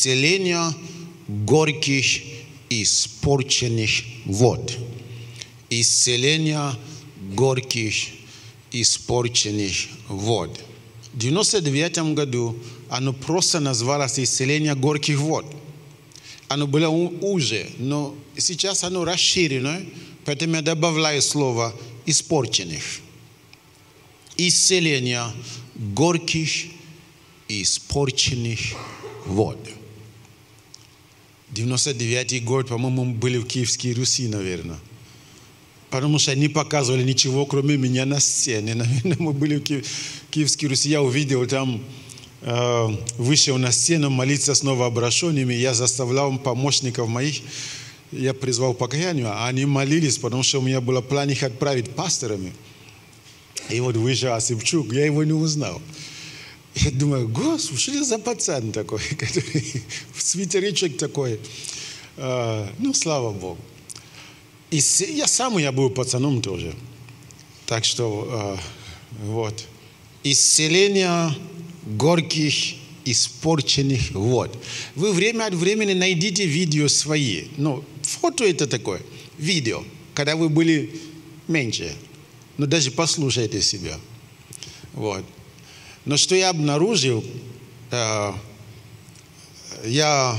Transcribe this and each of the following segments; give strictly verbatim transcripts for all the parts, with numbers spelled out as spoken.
исцеление горьких и испорченных вод. Исцеление горьких и испорченных вод. В девяносто девятом году оно просто называлось исцеление горьких вод. Оно было уже, но сейчас оно расширено, поэтому я добавляю слово испорченных. Исцеление горьких и испорченных вод. девяносто девятый год, по-моему, мы были в Киевской Руси, наверное. Потому что они показывали ничего, кроме меня на сцене. Наверное, мы были в Ки- Киевской Руси. Я увидел там, э, вышел на сцену молиться с новообращенными. Я заставлял помощников моих, я призвал к покаянию, а они молились, потому что у меня было в плане их отправить пасторами. И вот вышел Осипчук, я его не узнал. Я думаю, Господи, что это за пацан такой, который в свитеричек такой. Э, ну, слава Богу. И я сам я был пацаном тоже. Так что, э, вот. Исцеление горьких, испорченных вод. Вы время от времени найдите видео свои. Ну, фото это такое. Видео. Когда вы были меньше. Ну, даже послушайте себя. Вот. Но что я обнаружил, э, я...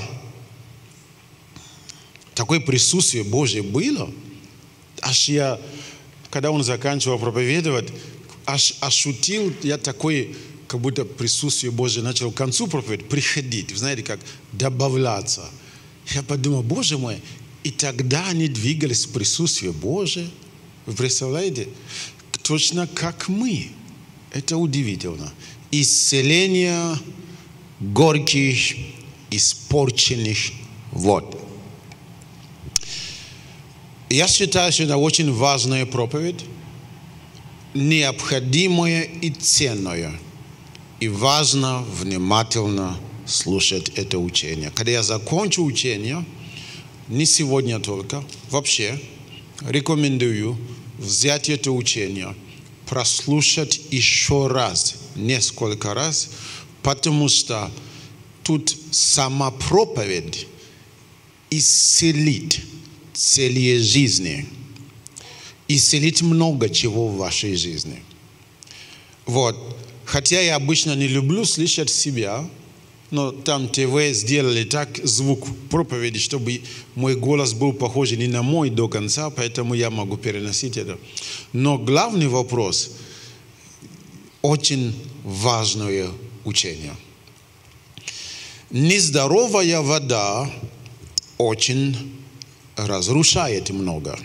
Такое присутствие Божье было, аж я, когда он заканчивал проповедовать, аж ощутил я такое, как будто присутствие Божье начало к концу проповедь приходить, вы знаете, как добавляться. Я подумал, Боже мой, и тогда они двигались в присутствии Божье. Вы представляете? Точно как мы. Это удивительно. Исцеление горьких, испорченных вод. Я считаю, что это очень важная проповедь, необходимая и ценная. И важно внимательно слушать это учение. Когда я закончу учение, не сегодня только, вообще рекомендую взять это учение, прослушать еще раз, несколько раз, потому что тут сама проповедь исцелит цели жизни, исцелить много чего в вашей жизни. Вот. Хотя я обычно не люблю слышать себя, но там ТВ сделали так звук проповеди, чтобы мой голос был похож не на мой до конца, поэтому я могу переносить это. Но главный вопрос – очень важное учение. Нездоровая вода очень разрушает много.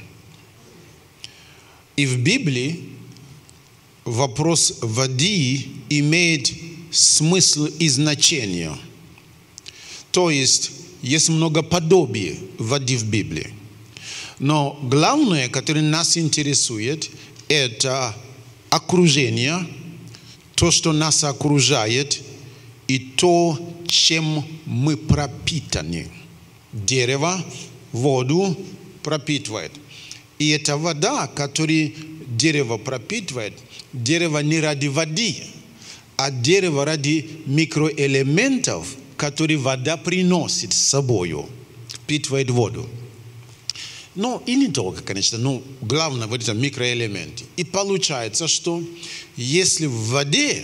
И в Библии вопрос воды имеет смысл и значение. То есть есть много подобий воды в Библии. Но главное, которое нас интересует, это окружение, то, что нас окружает, и то, чем мы пропитаны. Дерево воду пропитывает. И эта вода, которую дерево пропитывает, дерево не ради воды, а дерево ради микроэлементов, которые вода приносит с собой, впитывает воду. Ну, и не только, конечно, но главное вот это микроэлементы. И получается, что если в воде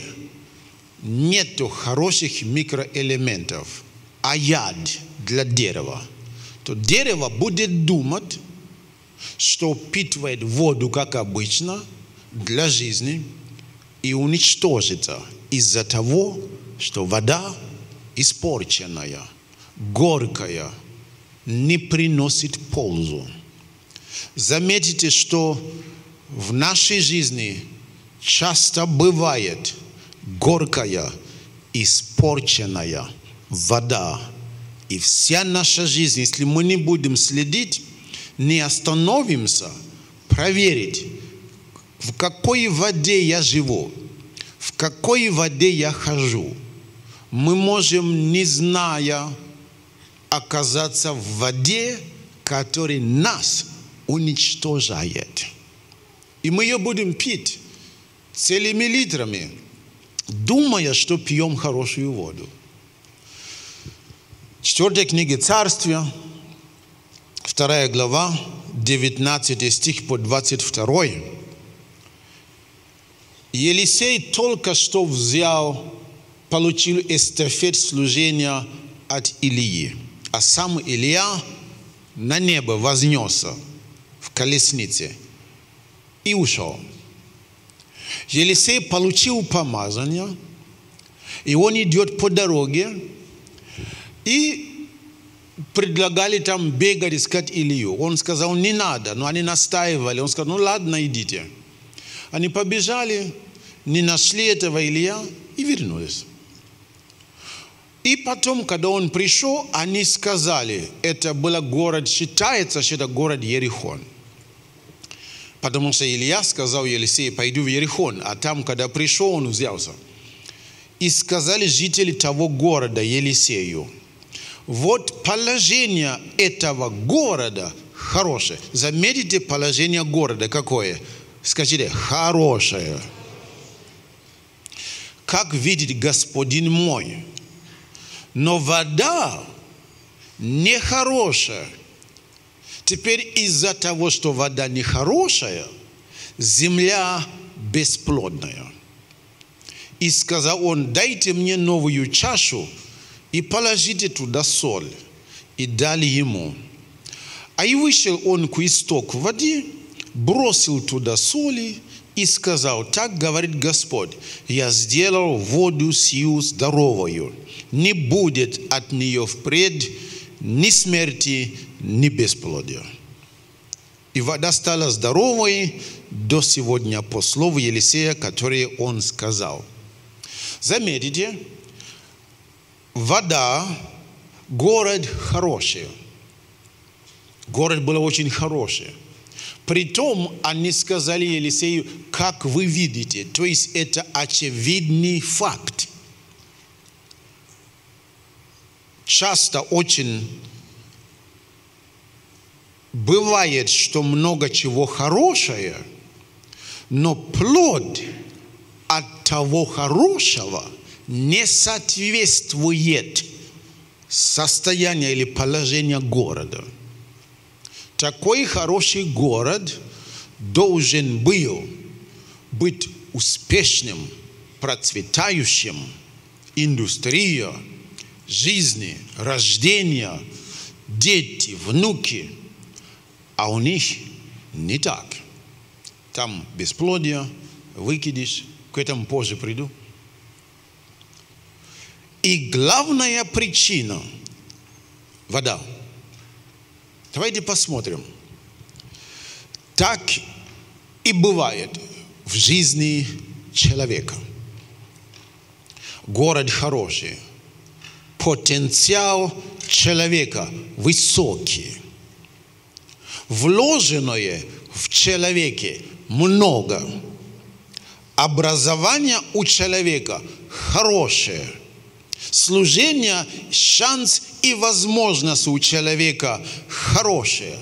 нет хороших микроэлементов, а яд для дерева, то дерево будет думать, что впитывает воду, как обычно, для жизни, и уничтожится из-за того, что вода испорченная, горькая, не приносит пользу. Заметите, что в нашей жизни часто бывает горькая, испорченная вода. И вся наша жизнь, если мы не будем следить, не остановимся, проверить, в какой воде я живу, в какой воде я хожу, мы можем, не зная, оказаться в воде, которая нас уничтожает. И мы ее будем пить целыми литрами, думая, что пьем хорошую воду. Четвертая книга Царствия, вторая глава, девятнадцатый стих по двадцать второй. Елисей только что взял, получил эстафет служения от Илии, а сам Илия на небо вознесся в колеснице и ушел. Елисей получил помазание, и он идет по дороге, и предлагали там бегать, искать Илью. Он сказал, не надо, но они настаивали. Он сказал, ну ладно, идите. Они побежали, не нашли этого Илия и вернулись. И потом, когда он пришел, они сказали, это был город, считается, что это город Ерихон. Потому что Илья сказал Елисею, пойду в Ерихон, а там, когда пришел, он взялся. И сказали жители того города Елисею, вот положение этого города хорошее. Заметьте положение города какое? Скажите, хорошее. Как видит Господин мой, но вода нехорошая. Теперь из-за того, что вода нехорошая, земля бесплодная. И сказал он, дайте мне новую чашу и положите туда соль. И дали ему. А и вышел он к истоку воды, бросил туда соли и сказал, так говорит Господь, я сделал воду сию здоровую, не будет от нее впредь ни смерти, ни бесплодия. И вода стала здоровой до сегодня по слову Елисея, которое он сказал. Заметьте, вода, город хороший. Город был очень хороший. Притом они сказали Елисею, как вы видите, то есть это очевидный факт. Часто очень бывает, что много чего хорошего, но плод от того хорошего не соответствует состоянию или положению города. Такой хороший город должен был быть успешным, процветающим, индустрия, жизни, рождения, дети, внуки. А у них не так. Там бесплодие, выкидыш, к этому позже приду. И главная причина – вода. Давайте посмотрим. Так и бывает в жизни человека. Город хороший. Потенциал человека высокий. Вложенное в человеке много. Образование у человека хорошее. Служение, шанс и возможность у человека хорошие.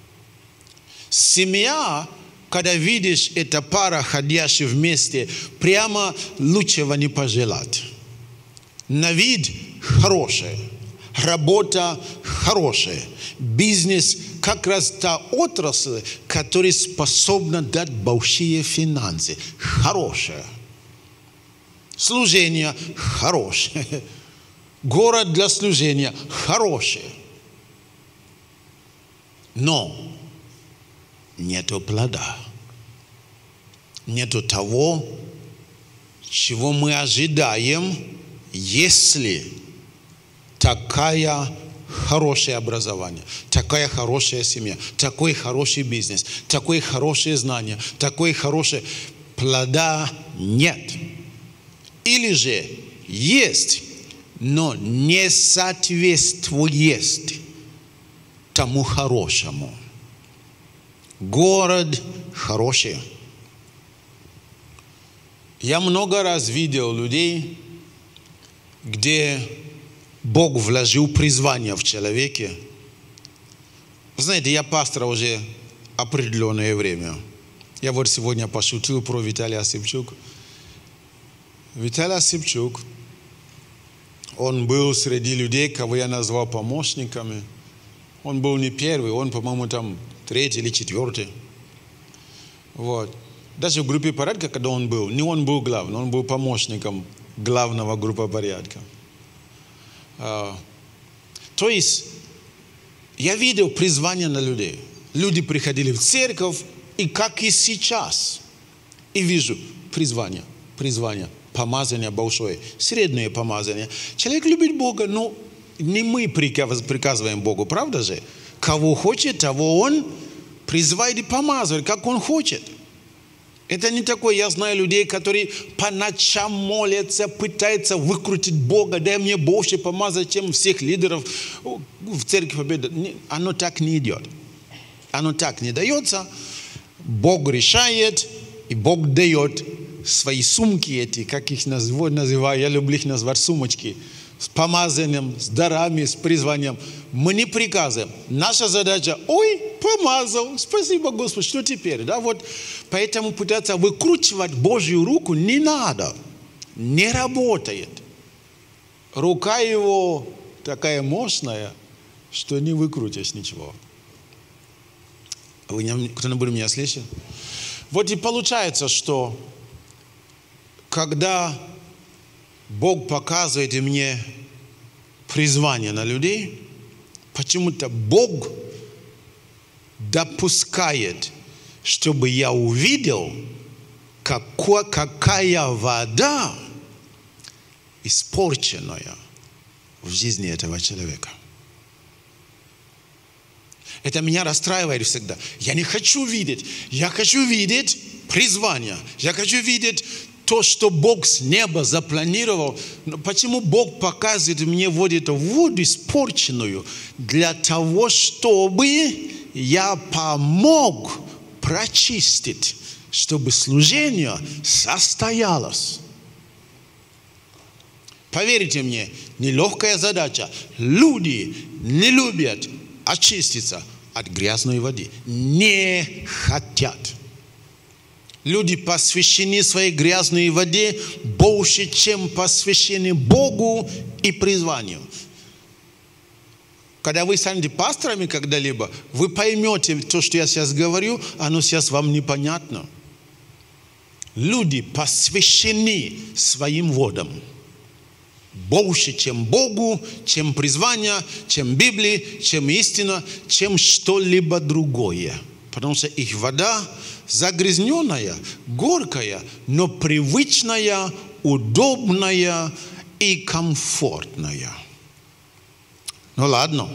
Семья, когда видишь эта пара, ходящая вместе, прямо лучшего не пожелать. На вид хорошая, работа хорошая, бизнес как раз та отрасль, которая способна дать большие финансы. Хорошая. Служение хорошее. Город для служения хороший. Но нету плода. Нету того, чего мы ожидаем, если такая хорошее образование, такая хорошая семья, такой хороший бизнес, такое хорошее знание, такое хорошее плода нет. Или же есть, но не соответствует тому хорошему. Город хороший. Я много раз видел людей, где Бог вложил призвание в человеке. Знаете, я пастор уже определенное время. Я вот сегодня пошутил про Виталия Осипчук. Виталий Осипчук Он был среди людей, кого я назвал помощниками. Он был не первый, он, по-моему, там третий или четвертый. Вот. Даже в группе порядка, когда он был, не он был главным, он был помощником главного группы порядка. А, то есть, я видел призвание на людей. Люди приходили в церковь, и как и сейчас, и вижу призвание, призвание, помазание большое, среднее помазание. Человек любит Бога, но не мы приказываем Богу, правда же? Кого хочет, того Он призывает и помазывает, как Он хочет. Это не такое, я знаю людей, которые по ночам молятся, пытаются выкрутить Бога, дай мне больше помазать, чем всех лидеров в Церкви Победы. Оно так не идет. Оно так не дается. Бог решает, и Бог дает свои сумки эти, как их называю, я люблю их назвать сумочки, с помазанием, с дарами, с призванием. Мы не приказываем. Наша задача, ой, помазал, спасибо, Господи, что теперь? Да, вот, поэтому пытаться выкручивать Божью руку не надо. Не работает. Рука его такая мощная, что не выкрутишь ничего. Вы кто-нибудь меня слышит? Вот и получается, что когда Бог показывает мне призвание на людей, почему-то Бог допускает, чтобы я увидел, какой, какая вода испорченная в жизни этого человека. Это меня расстраивает всегда. Я не хочу видеть. Я хочу видеть призвание. Я хочу видеть то, что Бог с неба запланировал. Но почему Бог показывает мне вот эту воду испорченную? Для того, чтобы я помог прочистить, чтобы служение состоялось. Поверьте мне, нелегкая задача. Люди не любят очиститься от грязной воды. Не хотят. Люди посвящены своей грязной воде больше, чем посвящены Богу и призванию. Когда вы станете пасторами когда-либо, вы поймете то, что я сейчас говорю, оно сейчас вам непонятно. Люди посвящены своим водам. Больше, чем Богу, чем призвание, чем Библии, чем истина, чем что-либо другое. Потому что их вода загрязненная, горькая, но привычная, удобная и комфортная. Ну ладно.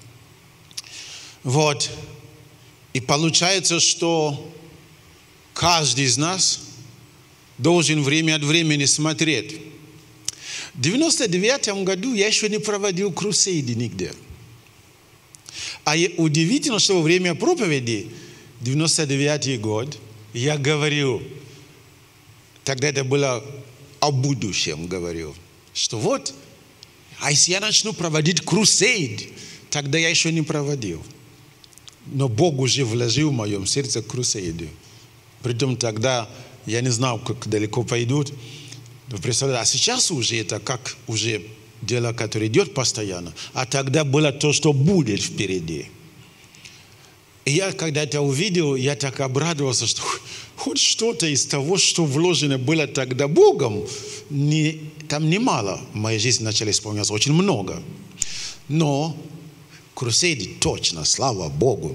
Вот. И получается, что каждый из нас должен время от времени смотреть. В девяносто девятом году я еще не проводил крусейды нигде. А удивительно, что во время проповеди, девяносто девятый год, я говорил, тогда это было о будущем, говорил, что вот, а если я начну проводить крусейд, тогда я еще не проводил. Но Бог уже вложил в моем сердце крусейды. Притом тогда я не знал, как далеко пойдут. А сейчас уже это как уже дело, которое идет постоянно. А тогда было то, что будет впереди. И я, когда это увидел, я так обрадовался, что хоть что-то из того, что вложено было тогда Богом, не, там немало. В моей жизни начали исполняться очень много. Но крусейды точно, слава Богу.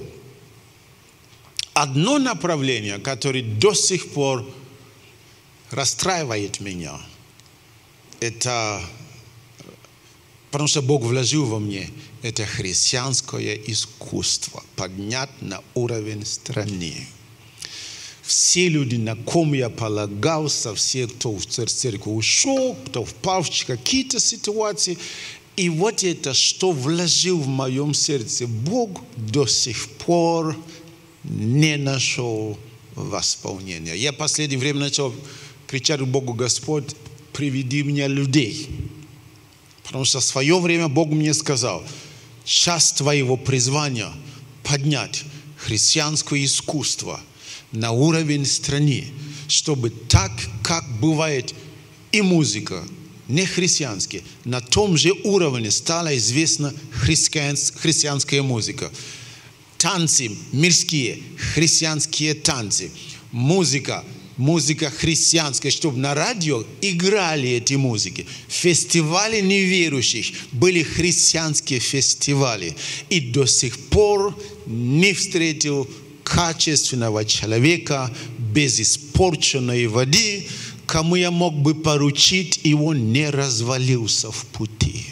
Одно направление, которое до сих пор расстраивает меня, это, потому что Бог вложил во мне, это христианское искусство, поднять на уровень страны. Все люди, на ком я полагался, все, кто в церковь ушел, кто впал в какие-то ситуации, и вот это, что вложил в моем сердце Бог, до сих пор не нашел восполнения. Я в последнее время начал кричать Богу: Господь, приведи мне людей. Потому что в свое время Бог мне сказал: часть твоего призвания поднять христианское искусство на уровень страны, чтобы так, как бывает и музыка, не христианские. На том же уровне стала известна христианская музыка. Танцы мирские, христианские танцы. Музыка, музыка христианская, чтобы на радио играли эти музыки. Фестивали неверующих были христианские фестивали. И до сих пор не встретил качественного человека без испорченной воды, кому я мог бы поручить, и он не развалился в пути.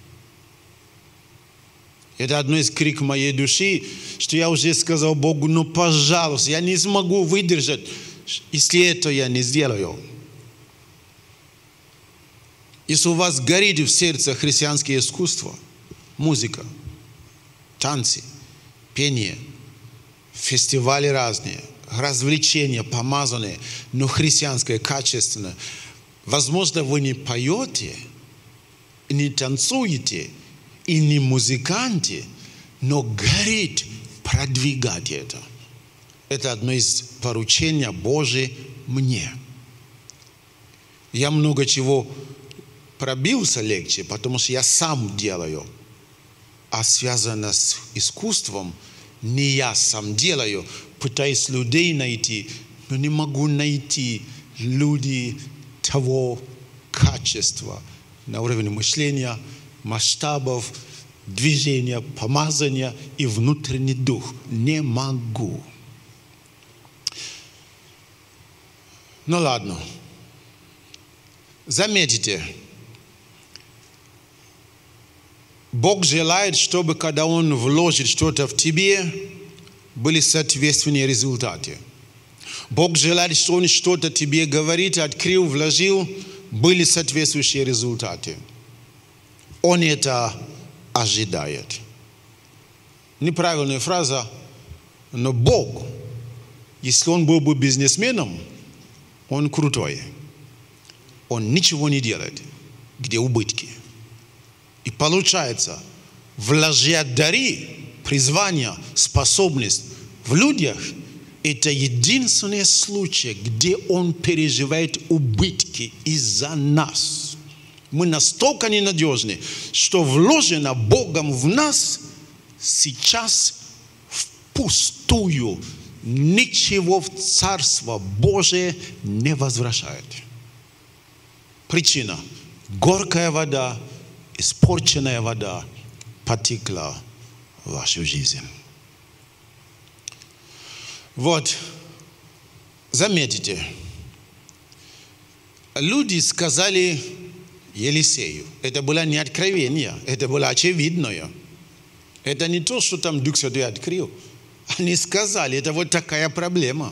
Это одно из криков моей души, что я уже сказал Богу: ну, пожалуйста, я не смогу выдержать, если это я не сделаю. Если у вас горит в сердце христианское искусство, музыка, танцы, пение, фестивали разные, развлечения помазанные, но христианское, качественное. Возможно, вы не поете, не танцуете и не музыканты, но горит продвигать это. Это одно из поручений Божьих мне. Я много чего пробился легче, потому что я сам делаю. А связано с искусством, не я сам делаю, пытаюсь людей найти, но не могу найти люди того качества на уровне мышления, масштабов, движения, помазания и внутренний дух. Не могу. Ну ладно. Заметьте, Бог желает, чтобы когда Он вложит что-то в тебе, были соответственные результаты. Бог желает, что Он что-то тебе говорит, открыл, вложил, были соответствующие результаты. Он это ожидает. Неправильная фраза, но Бог, если Он был бы бизнесменом, Он крутой. Он ничего не делает, где убытки. И получается, вложя дары, призвание, способность в людях, это единственный случай, где Он переживает убытки из-за нас. Мы настолько ненадежны, что вложено Богом в нас сейчас впустую. Ничего в Царство Божие не возвращает. Причина: горькая вода, испорченная вода потекла в вашу жизнь. Вот, заметьте, люди сказали Елисею, это было не откровение, это было очевидное. Это не то, что там Дух Святой открыл. Они сказали, это вот такая проблема.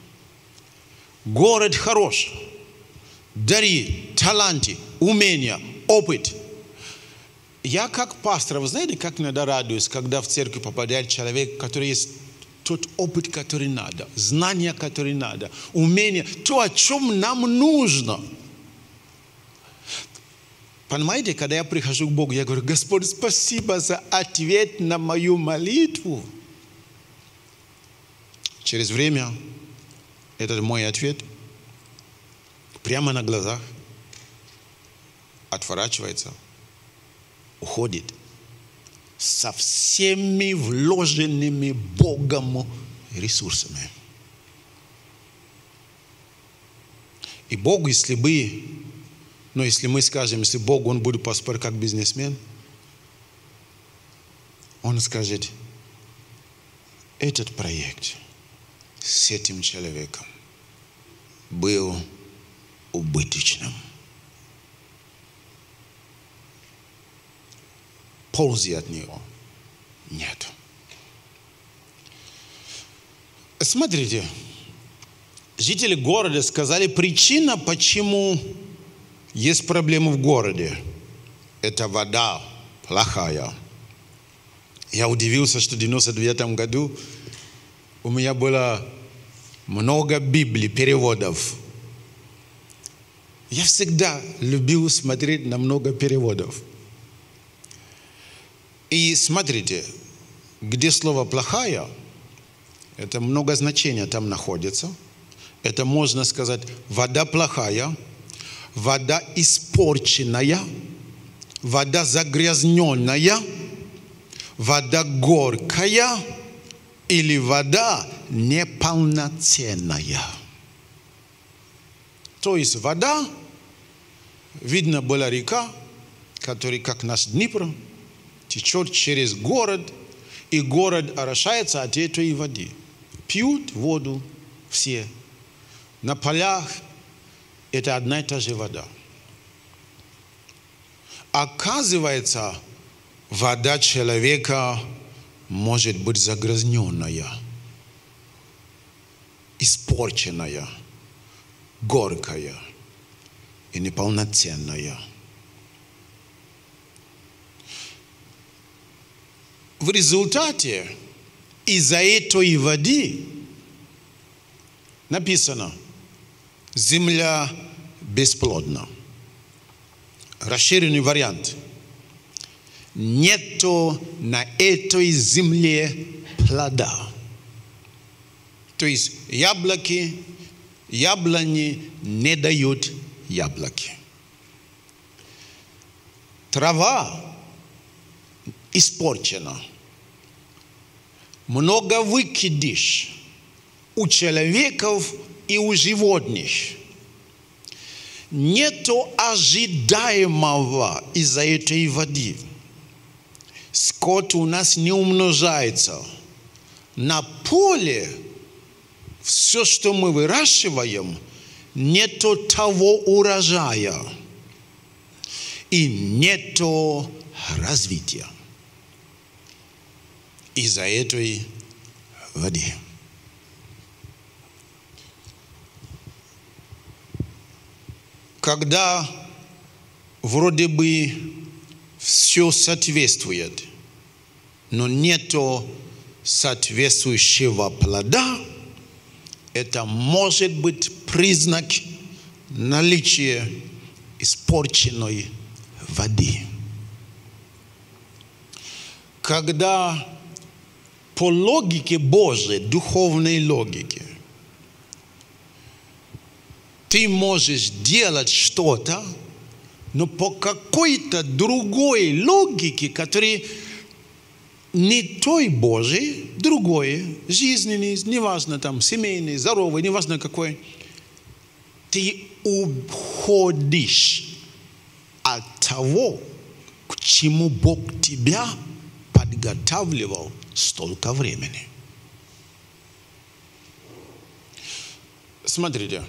Город хорош, дары, таланты, умения, опыт. Я как пастор, вы знаете, как иногда радуюсь, когда в церковь попадает человек, который есть тот опыт, который надо, знания, которые надо, умения, то, о чем нам нужно. Понимаете, когда я прихожу к Богу, я говорю: Господь, спасибо за ответ на мою молитву. Через время этот мой ответ прямо на глазах отворачивается, уходит со всеми вложенными Богом ресурсами. И Бог, если бы, ну если мы скажем, если Бог, Он будет поступать как бизнесмен, Он скажет: этот проект с этим человеком был убыточным. Пользы от него нет. Смотрите, жители города сказали, причина, почему есть проблемы в городе, это вода плохая. Я удивился, что в девяносто девятом году у меня было много Библий, переводов. Я всегда любил смотреть на много переводов. И смотрите, где слово «плохая», это много значений там находится. Это можно сказать вода плохая, вода испорченная, вода загрязненная, вода горькая или вода неполноценная. То есть вода, видно была река, которая, как наш Днепр, течет через город, и город орошается от этой воды. Пьют воду все. На полях это одна и та же вода. Оказывается, вода человека может быть загрязненная, испорченная, горькая и неполноценная. В результате из-за этой воды написано: земля бесплодна. Расширенный вариант. Нету на этой земле плода. То есть яблоки, яблони не дают яблоки. Трава испорчена. Много выкидыш у человеков и у животных. Нету ожидаемого из-за этой воды. Скот у нас не умножается. На поле все, что мы выращиваем, нету того урожая. И нету развития из-за этой воды. Когда вроде бы все соответствует, но нету соответствующего плода, это может быть признак наличия испорченной воды. Когда по логике Божией, духовной логике, ты можешь делать что-то, но по какой-то другой логике, которая не той Божией, другой, жизненный, неважно там, семейный, здоровый, неважно какой, ты уходишь от того, к чему Бог тебя подготавливал столько времени. Смотрите,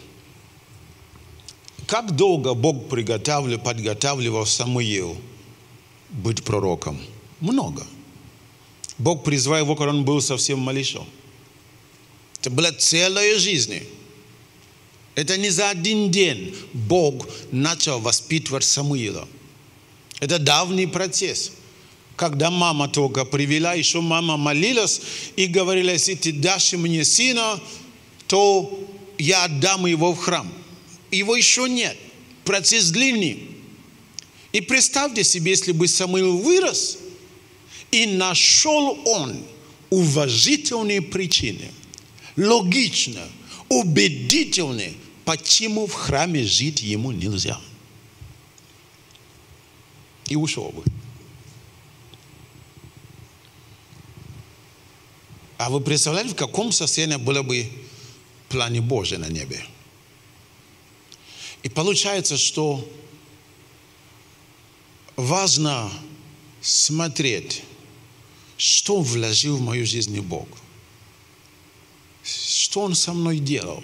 как долго Бог приготавливал, подготавливал Самуила быть пророком? Много. Бог призвал его, когда он был совсем малышом. Это была целая жизнь. Это не за один день Бог начал воспитывать Самуила. Это давний процесс. Когда мама только привела, еще мама молилась и говорила: если ты дашь мне сына, то я отдам его в храм. Его еще нет. Процесс длинный. И представьте себе, если бы Самуил вырос, и нашел он уважительные причины, логично, убедительные, почему в храме жить ему нельзя. И ушел бы. А вы представляете, в каком состоянии было бы в плане Божьем на небе? И получается, что важно смотреть, что вложил в мою жизнь Бог. Что Он со мной делал.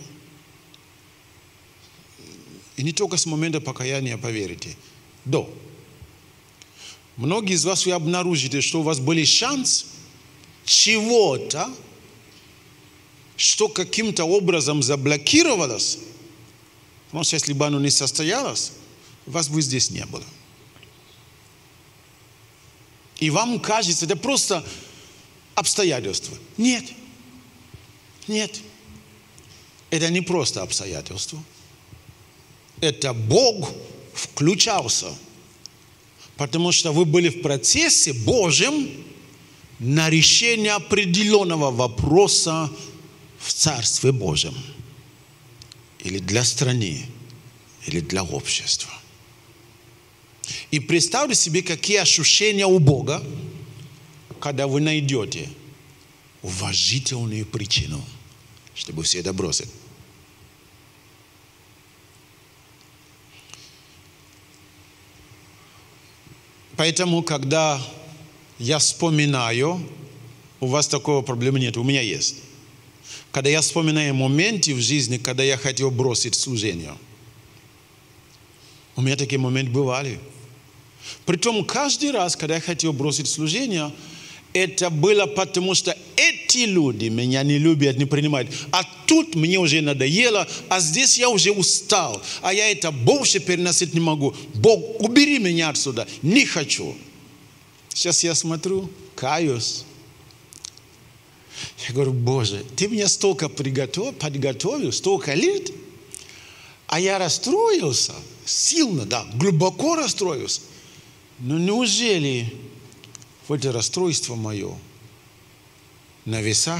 И не только с момента покаяния, поверите, до. Многие из вас вы обнаружите, что у вас был шанс чего-то, что каким-то образом заблокировалось, потому что если бы оно не состоялось, вас бы здесь не было. И вам кажется, это просто обстоятельства. Нет. Нет. Это не просто обстоятельства. Это Бог включался. Потому что вы были в процессе Божьем на решение определенного вопроса в Царстве Божьем. Или для страны, или для общества. И представьте себе, какие ощущения у Бога, когда вы найдете уважительную причину, чтобы все это бросить. Поэтому, когда я вспоминаю, у вас такой проблемы нет, у меня есть. Когда я вспоминаю моменты в жизни, когда я хотел бросить служение, у меня такие моменты бывали. Притом каждый раз, когда я хотел бросить служение, это было потому, что эти люди меня не любят, не принимают. А тут мне уже надоело, а здесь я уже устал. А я это больше переносить не могу. Бог, убери меня отсюда. Не хочу. Сейчас я смотрю, каюсь. Я говорю, Боже, ты меня столько приготовил, подготовил, столько лет, а я расстроился, сильно, да, глубоко расстроился. Но неужели вот это расстройство мое на весах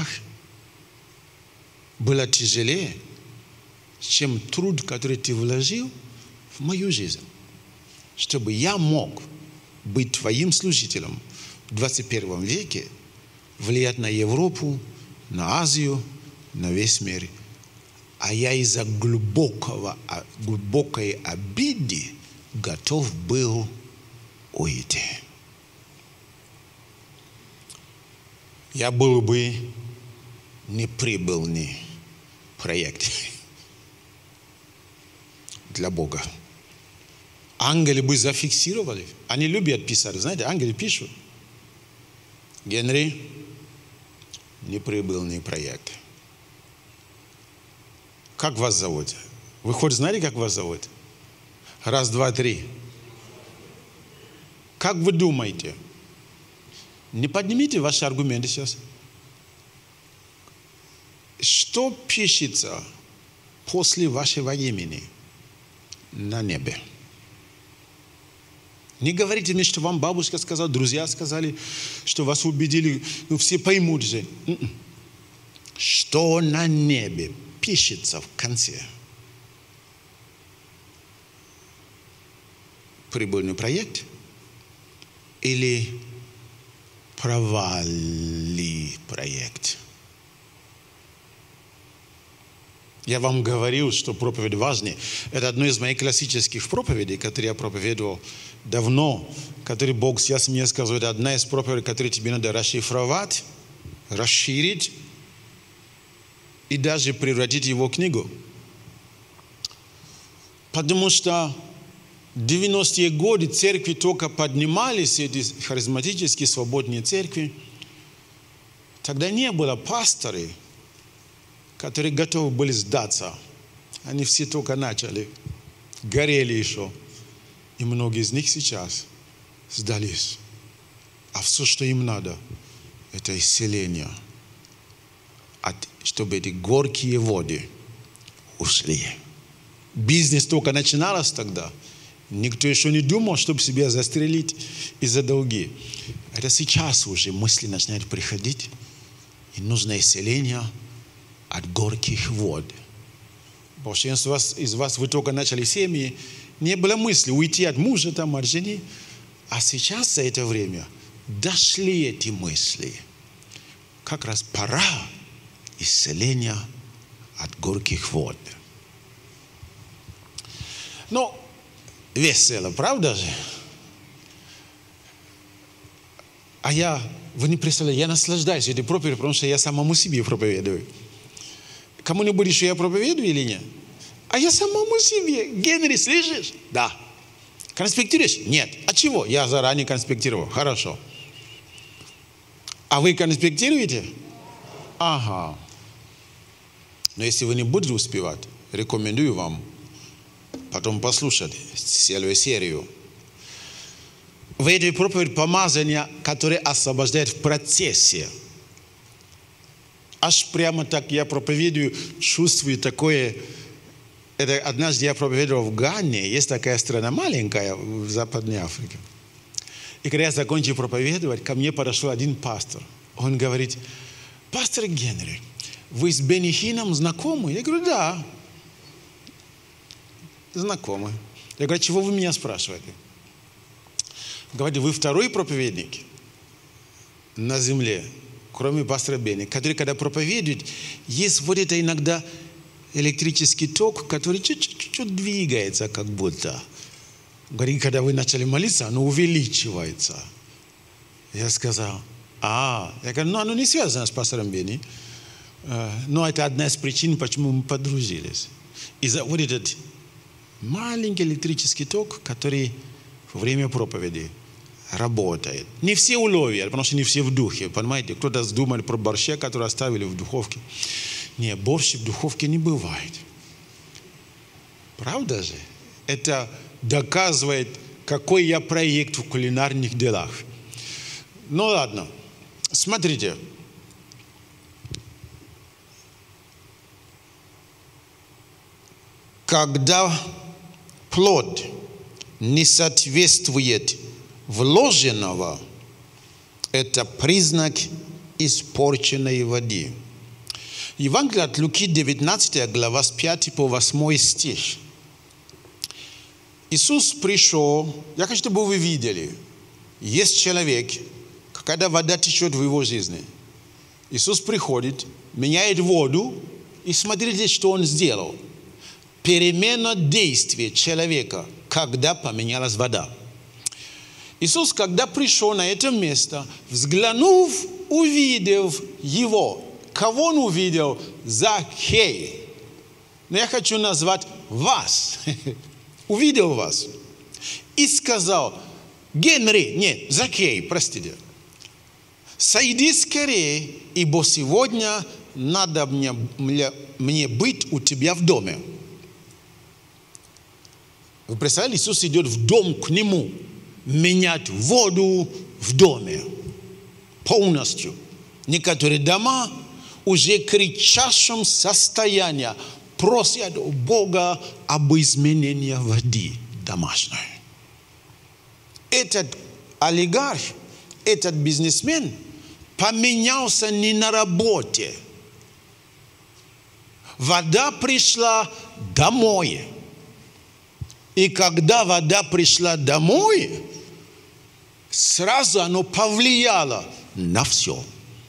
было тяжелее, чем труд, который ты вложил в мою жизнь, чтобы я мог быть твоим служителем в двадцать первом веке, влиять на Европу, на Азию, на весь мир. А я из-за глубокого, глубокой обиды готов был уйти. Я был бы неприбыльный проект для Бога. Ангелы бы зафиксировали. Они любят писать. Знаете, ангелы пишут. Генри, неприбыльный проект. Как вас зовут? Вы хоть знаете, как вас зовут? Раз, два, три. Как вы думаете? Не поднимите ваши аргументы сейчас. Что пишется после вашего имени на небе? Не говорите мне, что вам бабушка сказала, друзья сказали, что вас убедили, ну все поймут же. Что на небе пишется в конце? Прибыльный проект или провальный проект? Я вам говорил, что проповедь важнее. Это одно из моих классических проповедей, которые я проповедовал давно, который Бог сейчас мне сказал. Это одна из проповедей, которую тебе надо расшифровать, расширить и даже превратить его в книгу. Потому что в девяностые годы церкви только поднимались, эти харизматические свободные церкви. Тогда не было пасторов, которые готовы были сдаться. Они все только начали, горели еще. И многие из них сейчас сдались. А все, что им надо, это исцеление. От, чтобы эти горькие воды ушли. Бизнес только начиналось тогда. Никто еще не думал, чтобы себя застрелить из-за долги. Это сейчас уже мысли начинают приходить. И нужно исцеление от горьких вод. Большинство из вас, вы только начали семьи, не было мысли уйти от мужа, там, от жены. А сейчас за это время дошли эти мысли. Как раз пора исцеления от горьких вод. Ну, весело, правда же? А я, вы не представляете, я наслаждаюсь этой проповедью, потому что я самому себе проповедую. Кому-нибудь еще я проповедую или нет? А я самому себе. Генри, слышишь? Да. Конспектируешь? Нет. А чего? Я заранее конспектировал. Хорошо. А вы конспектируете? Ага. Но если вы не будете успевать, рекомендую вам потом послушать целую серию. В этой проповеди помазания, которые освобождают в процессе. Аж прямо так я проповедую, чувствую такое. Это однажды я проповедовал в Гане. Есть такая страна маленькая в Западной Африке. И когда я закончил проповедовать, ко мне подошел один пастор. Он говорит: пастор Генри, вы с Бенни Хинном знакомы? Я говорю: да. знакомый. Я говорю, чего вы меня спрашиваете? Говорите, вы второй проповедник на земле, кроме пастора Бенни, который, когда проповедует, есть вот это иногда электрический ток, который чуть-чуть двигается, как будто. Говорит, когда вы начали молиться, оно увеличивается. Я сказал, а, я говорю, ну оно не связано с пастором Бенни, но это одна из причин, почему мы подружились. И вот этот маленький электрический ток, который во время проповеди работает. Не все уловят, потому что не все в духе, понимаете? Кто-то думает про борща, который оставили в духовке. Нет, борщ в духовке не бывает. Правда же? Это доказывает, какой я проект в кулинарных делах. Ну ладно, смотрите. Когда плод не соответствует вложенного, это признак испорченной воды. Евангелие от Луки, девятнадцатая глава, с пятого по восьмой стих. Иисус пришел, я хочу, чтобы вы видели, есть человек, когда вода течет в его жизни. Иисус приходит, меняет воду, и смотрите, что Он сделал. Перемена действия человека, когда поменялась вода. Иисус, когда пришел на это место, взглянув, увидел его. Кого Он увидел? Закхей. Но я хочу назвать вас. Увидел вас. И сказал, Генри, нет, Закхей, простите. Сойди скорее, ибо сегодня надо мне, мне, мне быть у тебя в доме. Вы представляете, Иисус идет в дом к нему, менять воду в доме. Полностью. Некоторые дома уже в кричащем состоянии просят у Бога об изменении воды домашней. Этот олигарх, этот бизнесмен поменялся не на работе. Вода пришла домой. И когда вода пришла домой, сразу оно повлияло на все.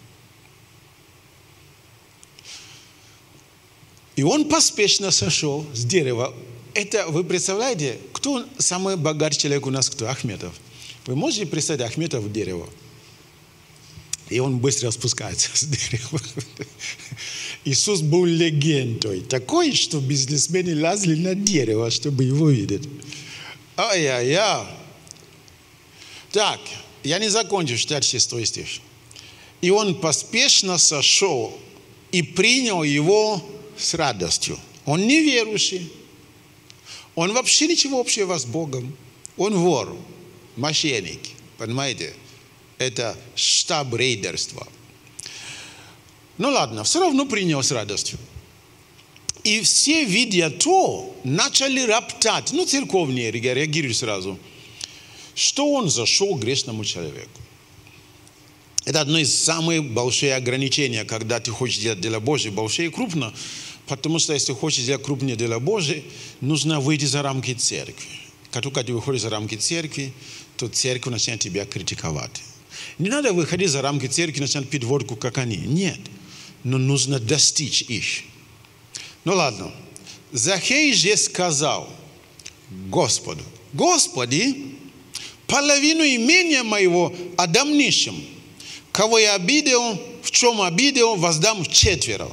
И он поспешно сошел с дерева. Это, вы представляете, кто самый богатый человек у нас, кто? Ахметов. Вы можете представить Ахметов в дерево? И он быстро спускается с дерева. Иисус был легендой. Такой, что бизнесмены лазили на дерево, чтобы его видеть. Ай-яй-яй. Так, я не закончу читать шестой стих. И он поспешно сошел и принял его с радостью. Он неверующий. Он вообще ничего общего с Богом. Он вор, мошенник. Понимаете? Это штаб рейдерства. Ну ладно, все равно принял с радостью. И все, видя то, начали роптать. Ну, церковные реагируют сразу. Что он зашел к грешному человеку. Это одно из самых больших ограничений, когда ты хочешь делать дело Божие, большое и крупно. Потому что если хочешь делать крупное дело Божие, нужно выйти за рамки церкви. Как только ты выходишь за рамки церкви, то церковь начинает тебя критиковать. Не надо выходить за рамки церкви и начинать пить водку, как они. Нет. Но нужно достичь их. Ну ладно. Захей же сказал Господу: Господи, половину имения моего отдам нищим. Кого я обидел, в чем обидел, воздам вчетверо.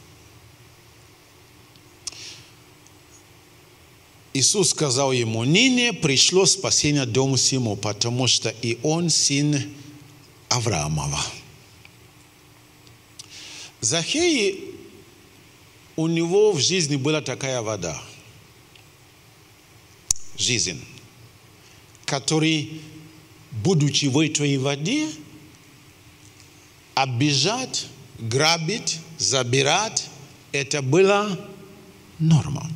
Иисус сказал ему: ныне пришло спасение дому сему, потому что и он сын Авраамова. Захей, у него в жизни была такая вода. Жизнь. Который, будучи в этой воде, обижать, грабить, забирать, это была норма.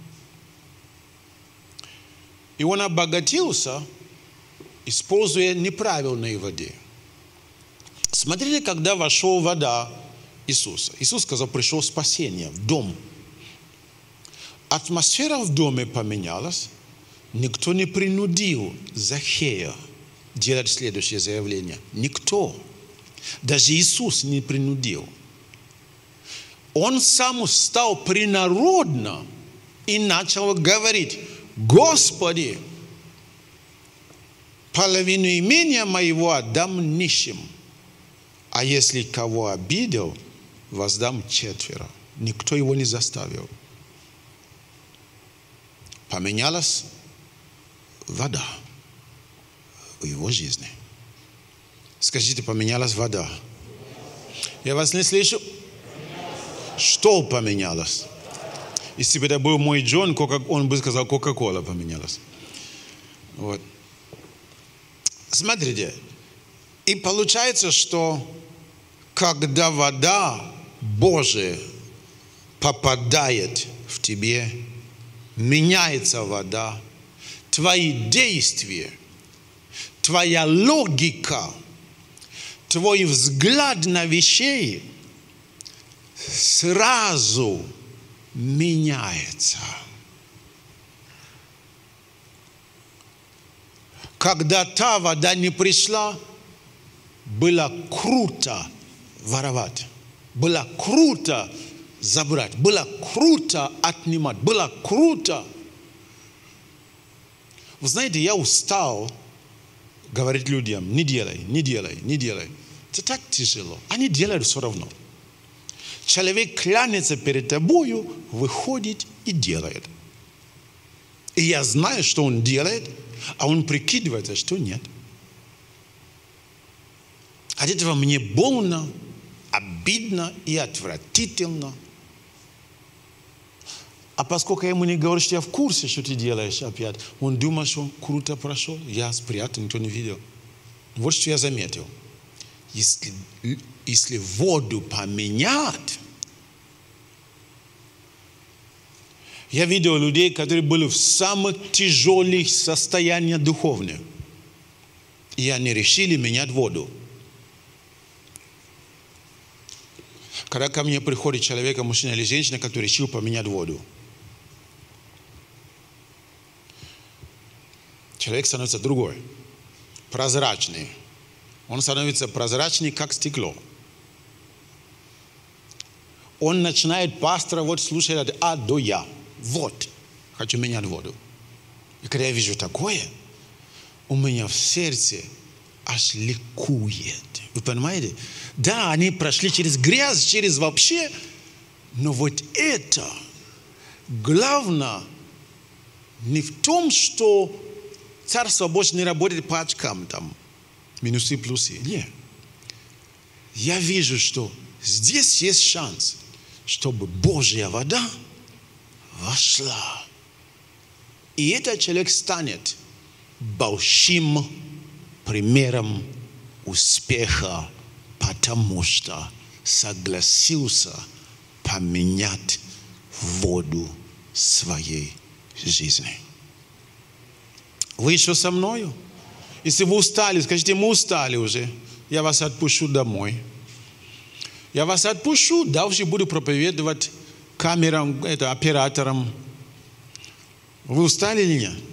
И он обогатился, используя неправильные воды. Смотрите, когда вошел вода Иисуса. Иисус сказал, пришло спасение в дом. атмосфера в доме поменялась, никто не принудил Захея делать следующее заявление. Никто. Даже Иисус не принудил. Он сам стал принародно и начал говорить: Господи, половину имения моего отдам нищим, а если кого обидел, воздам четверо. Никто его не заставил. Поменялась вода в его жизни. Скажите, поменялась вода. Я вас не слышу. Что поменялось? Если бы это был мой Джон, он бы сказал, Кока-Кола поменялась. Вот. Смотрите. И получается, что когда вода Божия попадает в тебе, меняется вода, твои действия, твоя логика, твой взгляд на вещи сразу меняется. Когда та вода не пришла, было круто воровать, было круто забрать, было круто отнимать, было круто. Вы знаете, я устал говорить людям: не делай, не делай, не делай. Это так тяжело. Они делают все равно. Человек клянется перед тобою, выходит и делает. И я знаю, что он делает, а он прикидывается, что нет. От этого мне больно, обидно и отвратительно. А поскольку я ему не говорю, что я в курсе, что ты делаешь опять, он думает, что круто прошел, я спрятал, никто не видел. Вот что я заметил. Если, если воду поменять, я видел людей, которые были в самых тяжелых состояниях духовных. И они решили менять воду. Когда ко мне приходит человек, мужчина или женщина, который решил поменять воду, человек становится другой, прозрачный. Он становится прозрачный, как стекло. Он начинает пастора вот слушать от А до Я. Вот, хочу менять воду. И когда я вижу такое, у меня в сердце аж ликует. Вы понимаете? Да, они прошли через грязь, через вообще, но вот это главное не в том, что Царство Божье не работает по очкам, там, минусы, плюсы. Нет. Я вижу, что здесь есть шанс, чтобы Божья вода вошла. И этот человек станет большим примером успеха, потому что согласился поменять воду своей жизни. Вы еще со мною? Если вы устали, скажите: мы устали уже, я вас отпущу домой. Я вас отпущу, дальше буду проповедовать камерам, это, операторам. Вы устали или нет?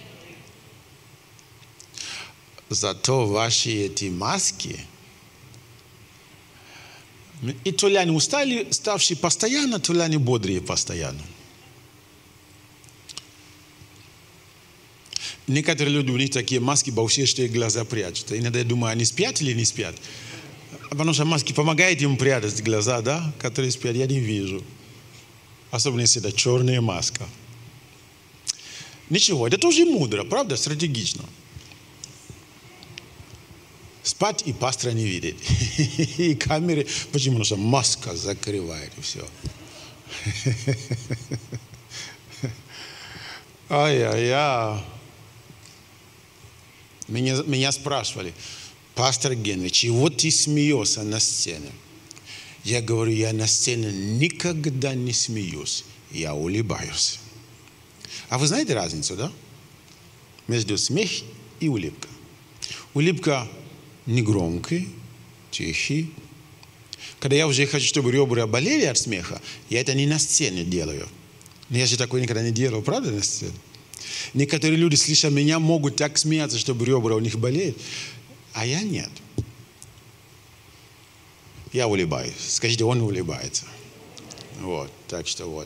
Зато ваши эти маски, и то ли они устали, ставшие постоянно, то ли они бодрые постоянно. Некоторые люди, у них такие маски большие, что их глаза прячут. Иногда я думаю, они спят или не спят. Потому что маски помогают им прятать глаза, да, которые спят, я не вижу. Особенно если это черная маска. Ничего, это тоже мудро, правда, стратегично. Спать и пастора не видеть. И камеры, почему? Потому что маска закрывает, и все. Ай-яй-яй. Меня, меня спрашивали: пастор Генри, чего ты смеешься на сцене? Я говорю: я на сцене никогда не смеюсь, я улыбаюсь. А вы знаете разницу, да? Между смех и улыбка. Улыбка негромкий, тихий. Когда я уже хочу, чтобы ребра болели от смеха, я это не на сцене делаю. Но я же такое никогда не делал, правда, на сцене? Некоторые люди, слыша меня, могут так смеяться, чтобы ребра у них болеют, а я нет. Я улыбаюсь. Скажите, он улыбается. Вот, так что вот.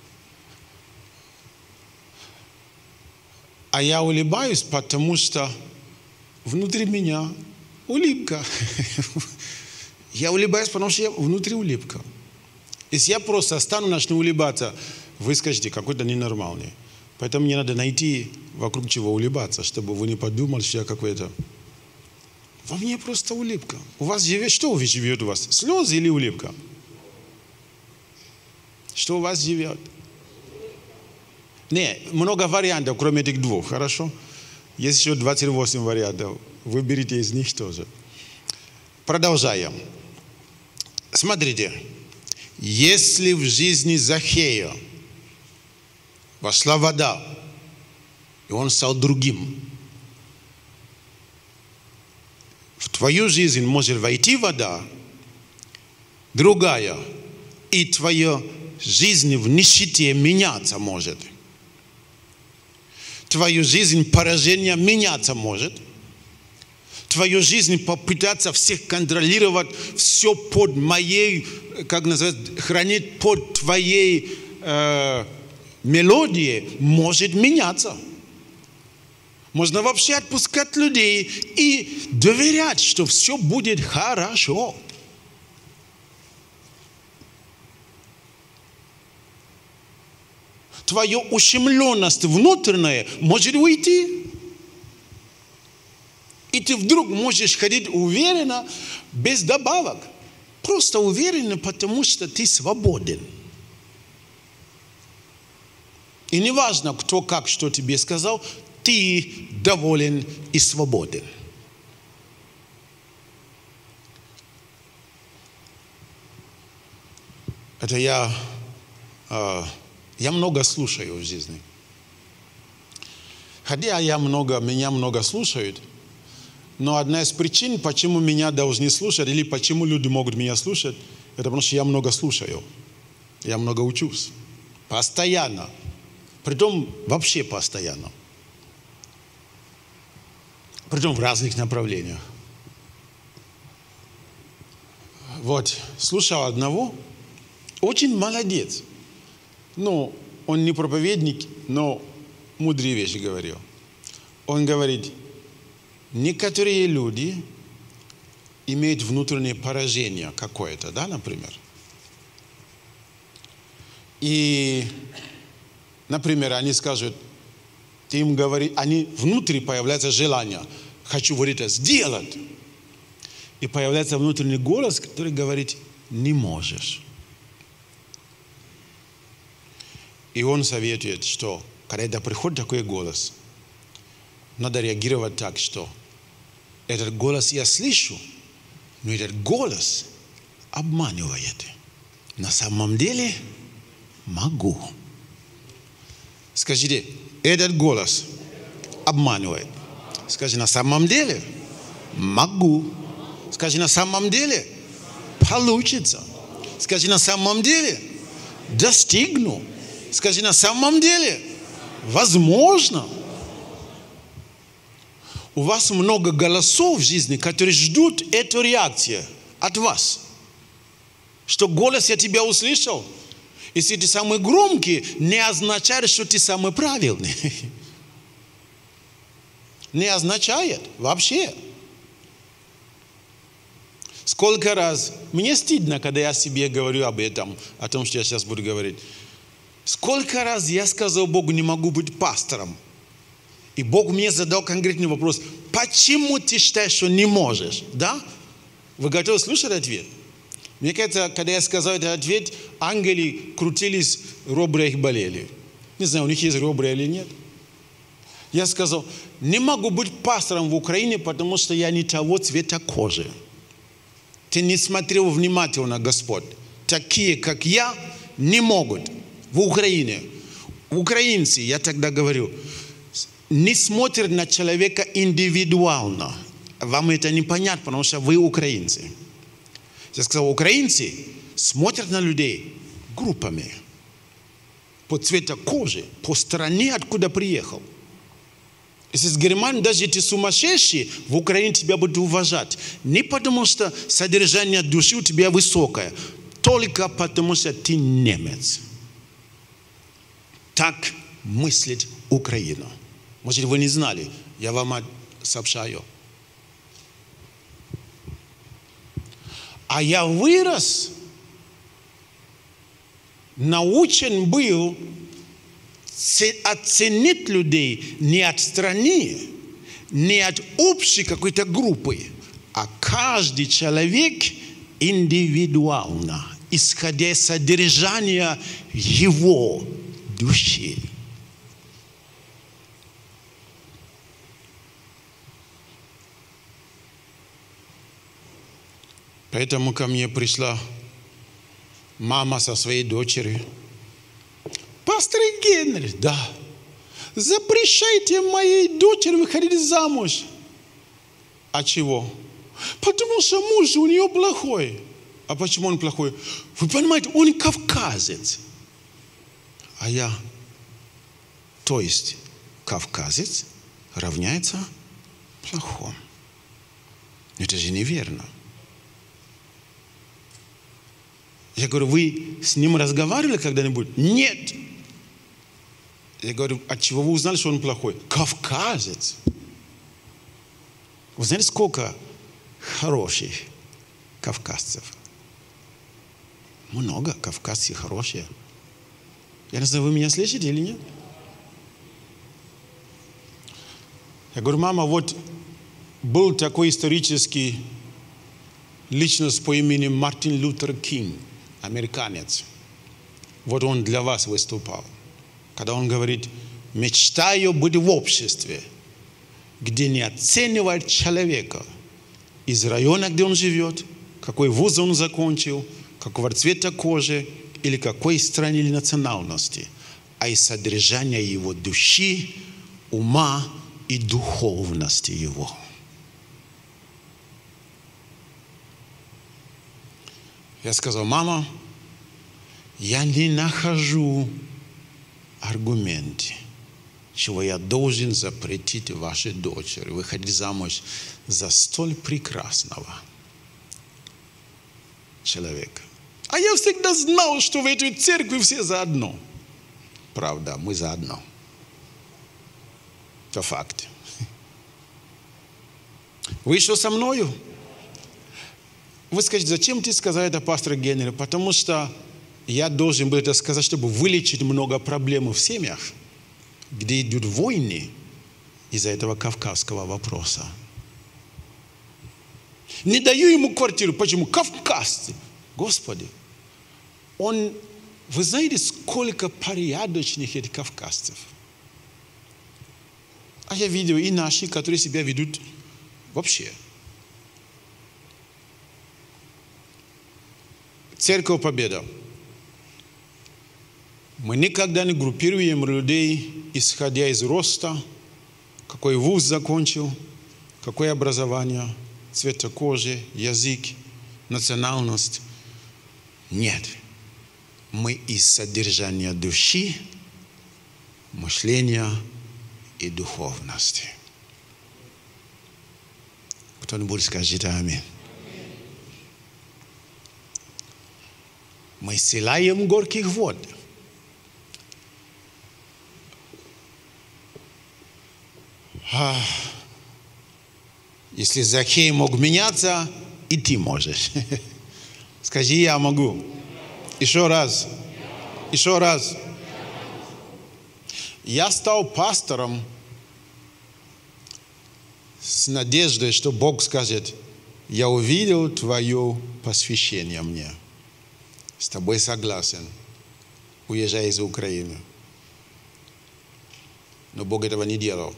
А я улыбаюсь, потому что внутри меня улыбка. Я улыбаюсь, потому что я внутри улыбка. Если я просто стану, начну улыбаться, вы скажете, какой-то ненормальный. Поэтому мне надо найти, вокруг чего улыбаться, чтобы вы не подумали, что я какой-то... Во мне просто улыбка. У вас живет... Что живет у вас? Слезы или улыбка? Что у вас живет? Не, много вариантов, кроме этих двух, хорошо? Есть еще двадцать восемь вариантов. Выберите из них тоже. Продолжаем. Смотрите. Если в жизни Захея вошла вода, и он стал другим, в твою жизнь может войти вода, другая, и твоя жизнь в нищете меняться может. Твою жизнь поражения меняться может. Твою жизнь попытаться всех контролировать, все под моей, как называется, хранить под твоей э, мелодией, может меняться. Можно вообще отпускать людей и доверять, что все будет хорошо. Твоя ущемленность внутренняя может уйти. И ты вдруг можешь ходить уверенно, без добавок. Просто уверенно, потому что ты свободен. И не важно, кто как, что тебе сказал, ты доволен и свободен. Это я, э, я много слушаю в жизни. Хотя я много, меня много слушают, но одна из причин, почему меня должны слушать, или почему люди могут меня слушать, это потому что я много слушаю. Я много учусь. Постоянно. Притом вообще постоянно. Притом в разных направлениях. Вот, слушал одного, очень молодец. Ну, он не проповедник, но мудрые вещи говорил. Он говорит, некоторые люди имеют внутреннее поражение какое-то, да, например. И, например, они скажут, ты им говоришь, они внутри появляется желание, хочу вот это сделать. И появляется внутренний голос, который говорит, не можешь. И он советует, что когда приходит такой голос, надо реагировать так, что этот голос я слышу, но этот голос обманывает. На самом деле могу. Скажите, этот голос обманывает. Скажи, на самом деле могу. Скажи, на самом деле получится. Скажи, на самом деле достигну. Скажи, на самом деле возможно. У вас много голосов в жизни, которые ждут эту реакцию от вас. Что голос я тебя услышал. Если ты самый громкий, не означает, что ты самый правильный. Не означает вообще. Сколько раз, мне стыдно, когда я себе говорю об этом, о том, что я сейчас буду говорить. Сколько раз я сказал Богу, не могу быть пастором. И Бог мне задал конкретный вопрос. Почему ты считаешь, что не можешь? Да? Вы готовы слушать ответ? Мне кажется, когда я сказал этот ответ, ангелы крутились, ребра их болели. Не знаю, у них есть ребра или нет. Я сказал, не могу быть пастором в Украине, потому что я не того цвета кожи. Ты не смотрел внимательно, Господь. Такие, как я, не могут в Украине. Украинцы, я тогда говорю, не смотрят на человека индивидуально. Вам это непонятно, потому что вы украинцы. Я сказал, украинцы смотрят на людей группами. по цвету кожи, по стране, откуда приехал. Если с Германии, даже эти сумасшедшие, в Украине тебя будут уважать. Не потому, что содержание души у тебя высокое, только потому, что ты немец. Так мыслит Украина. Может, вы не знали, я вам сообщаю. А я вырос, научен был оценить людей не от страны, не от общей какой-то группы, а каждый человек индивидуально, исходя из содержания его души. Поэтому ко мне пришла мама со своей дочерью. Пастор Генри, да, запрещайте моей дочери выходить замуж. А чего? Потому что муж у нее плохой. А почему он плохой? Вы понимаете, он кавказец. А я, то есть кавказец равняется плохому. Это же неверно. Я говорю, вы с ним разговаривали когда-нибудь? Нет. Я говорю, от чего вы узнали, что он плохой? Кавказец. Вы знаете, сколько хороших кавказцев? Много кавказцев хорошие. Я не знаю, вы меня слышите или нет? Я говорю, мама, вот был такой исторический личность по имени Мартин Лютер Кинг, американец. Вот он для вас выступал. Когда он говорит, мечтаю быть в обществе, где не оценивают человека из района, где он живет, какой вуз он закончил, какого цвета кожи или какой страны или национальности, а из содержания его души, ума и духовности его. Я сказал, мама, я не нахожу аргументы, чего я должен запретить вашей дочери выходить замуж за столь прекрасного человека. А я всегда знал, что в этой церкви все заодно. Правда, мы заодно. Это факт. Вы еще со мною? Вы скажете, зачем ты сказал это, пастор Генри? Потому что я должен был это сказать, чтобы вылечить много проблем в семьях, где идут войны из-за этого кавказского вопроса. Не даю ему квартиру. Почему? Кавказцы. Господи, он, вы знаете, сколько порядочных этих кавказцев? А я видел и наши, которые себя ведут вообще. Церковь Победа. Мы никогда не группируем людей, исходя из роста, какой вуз закончил, какое образование, цвета кожи, язык, национальность. Нет. Мы из содержания души, мышления и духовности. Кто-нибудь скажет аминь. Мы исцеляем горьких вод. А, если Захей мог меняться, и ты можешь. Скажи, я могу. Еще раз. Еще раз. Я стал пастором с надеждой, что Бог скажет, я увидел твое посвящение мне. С тобой согласен. Уезжай из Украины. Но Бог этого не делал.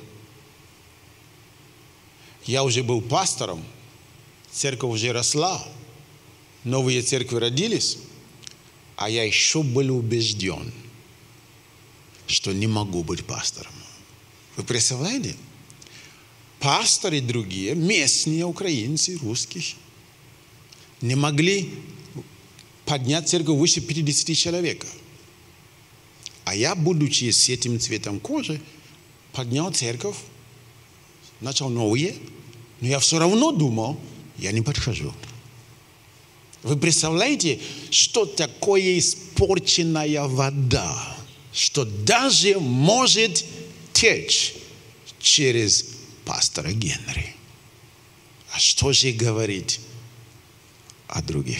Я уже был пастором, церковь уже росла, новые церкви родились, а я еще был убежден, что не могу быть пастором. Вы представляете? Пасторы другие, местные украинцы, русские, не могли поднять церковь выше пятидесяти человек. А я, будучи с этим цветом кожи, поднял церковь, начал новые, но я все равно думал, я не подхожу. Вы представляете, что такое испорченная вода, что даже может течь через пастора Генри. А что же говорить о других?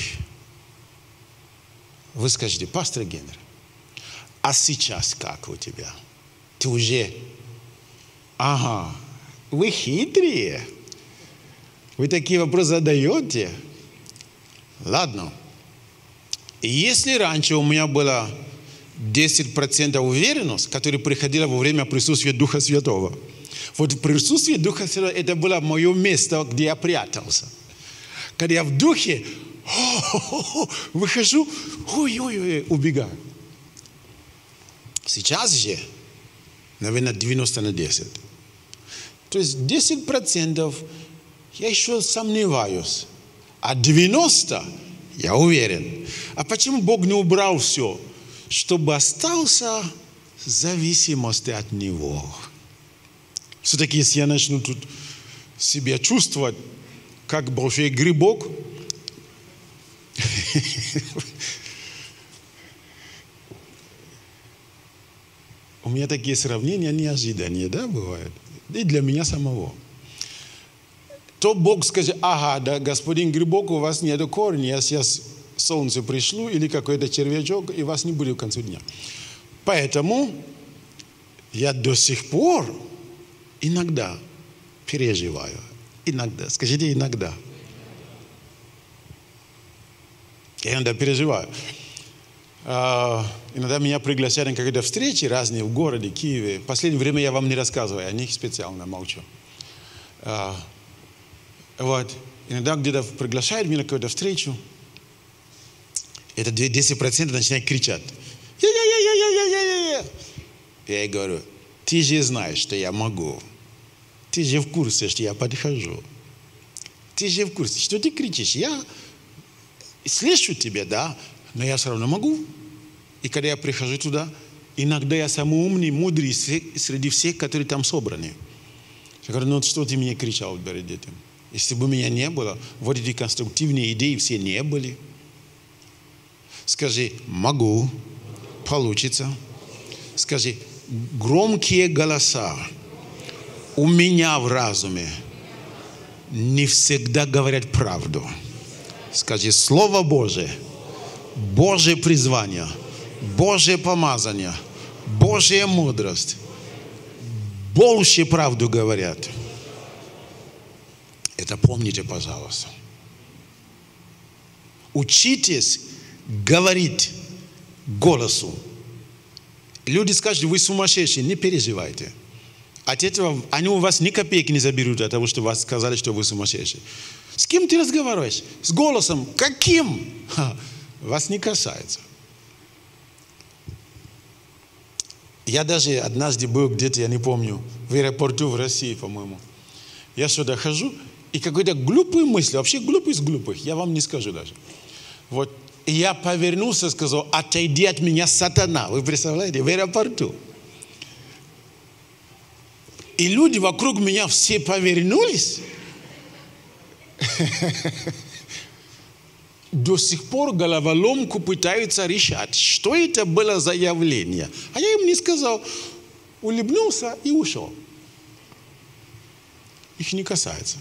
Вы скажете, пастор Генри, а сейчас как у тебя? Ты уже, ага, вы хитрые. Вы такие вопросы задаете? Ладно. Если раньше у меня было десять процентов уверенность, которая приходила во время присутствия Духа Святого, вот в присутствии Духа Святого это было мое место, где я прятался. Когда я в Духе выхожу, ой-ой-ой, убегаю. Сейчас же, наверное, девяносто на десять. То есть десять процентов я еще сомневаюсь, а девяносто я уверен. А почему Бог не убрал все? Чтобы остался зависимость от Него. Все-таки, если я начну тут себя чувствовать, как большой грибок, у меня такие сравнения неожиданные, да, бывают? И для меня самого. То Бог скажет, ага, да, господин грибок, у вас нет корня, я сейчас солнце пришлю или какой-то червячок, и вас не будет к концу дня. Поэтому я до сих пор иногда переживаю. Иногда. Скажите, иногда. Я иногда переживаю. А, иногда меня приглашают на какие-то встречи разные в городе, Киеве. В последнее время я вам не рассказываю, о них специально молчу. А, вот. Иногда где-то приглашают меня на какую-то встречу. Это десять процентов начинают кричать. Я-я-я-я-я-я-я-я. Я ей говорю, ты же знаешь, что я могу. Ты же в курсе, что я подхожу. Ты же в курсе, что ты кричишь. Я слышу тебя, да, но я все равно могу. И когда я прихожу туда, иногда я самый умный, мудрый среди всех, которые там собраны. Я говорю, ну что ты мне кричал перед этим? Если бы меня не было, вот эти конструктивные идеи все не были. Скажи, могу, получится. Скажи, громкие голоса у меня в разуме не всегда говорят правду. Скажи, Слово Божие, Божье призвание, Божье помазание, Божья мудрость больше правду говорят. Это помните, пожалуйста. Учитесь говорить голосу. Люди скажут, вы сумасшедшие, не переживайте. От этого они у вас ни копейки не заберут от того, что вас сказали, что вы сумасшедшие. С кем ты разговариваешь? С голосом. Каким? Ха, вас не касается. Я даже однажды был где-то, я не помню, в аэропорту в России, по-моему. Я сюда хожу, и какой-то глупые мысли, вообще глупый из глупых, я вам не скажу даже. Вот. И я повернулся и сказал, отойди от меня, сатана. Вы представляете, в аэропорту. И люди вокруг меня все повернулись. До сих пор головоломку пытаются решать, что это было за явление. А я им не сказал, улыбнулся и ушел. Их не касается.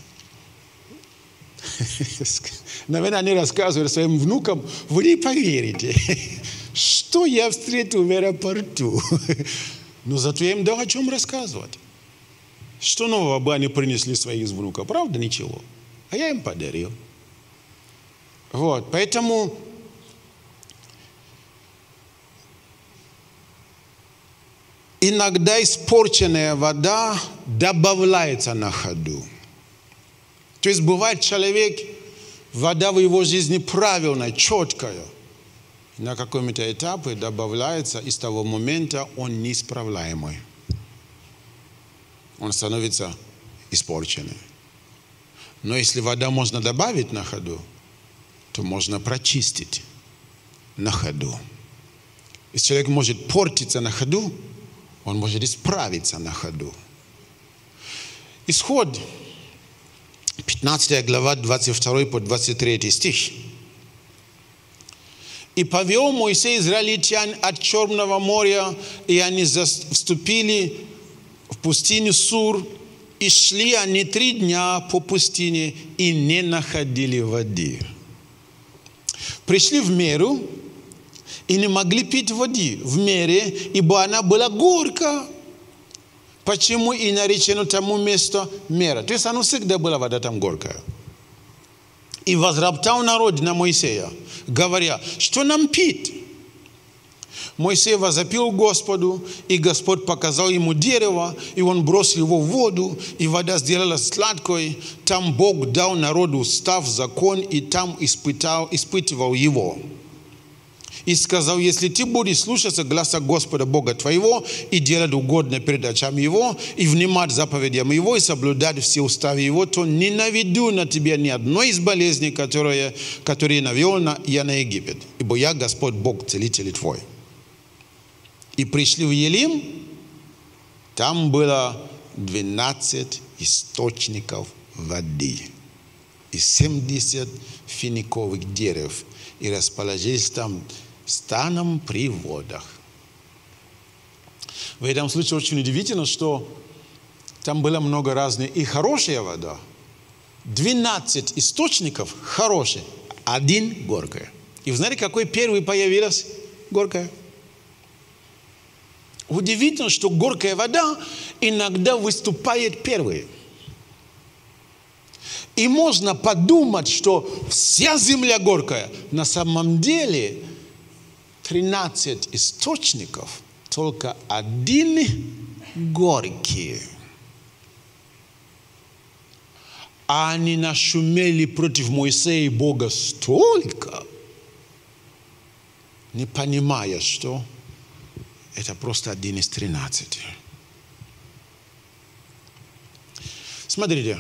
Наверное, они рассказывают своим внукам, вы не поверите, что я встретил в аэропорту. Но зато я им дал о чем рассказывать. Что нового бы они принесли своих внуков? Правда, ничего. А я им подарил. Вот, поэтому иногда испорченная вода добавляется на ходу. То есть бывает человек, вода в его жизни правильная, четкая. На каком-то этапе добавляется, и с того момента он неисправляемый. Он становится испорченным. Но если вода можно добавить на ходу, то можно прочистить на ходу. Если человек может портиться на ходу, он может исправиться на ходу. Исход, пятнадцатая глава, двадцать второй по двадцать третий стих. «И повел Моисей израильтян от Черного моря, и они вступили в пустыню Сур, и шли они три дня по пустыне, и не находили воды. Пришли в меру, и не могли пить воды в мере, ибо она была горькая. Почему и наречено тому месту мера?» То есть оно всегда была вода там горькая. «И возроптал народ на Моисея, говоря, что нам пить?» Моисей возопил Господу, и Господь показал ему дерево, и он бросил его в воду, и вода сделалась сладкой. Там Бог дал народу устав, закон, и там испытал, испытывал его. И сказал: если ты будешь слушаться гласа Господа Бога твоего, и делать угодно перед очами его, и внимать заповедям его, и соблюдать все уставы его, то не наведу на тебя ни одной из болезней, которые, которые навел на, я на Египет. Ибо я Господь Бог, целитель твой. И пришли в Елим, там было двенадцать источников воды и семьдесят финиковых дерев, и расположились там станом при водах. В этом случае очень удивительно, что там было много разных, и хорошая вода. двенадцать источников хорошие, один горькая. И вы знаете, какой первый появилась? Горькая. Удивительно, что горькая вода иногда выступает первой. И можно подумать, что вся земля горькая. На самом деле тринадцать источников, только один горький. А они нашумели против Моисея и Бога столько, не понимая, что это просто один из тринадцати. Смотрите.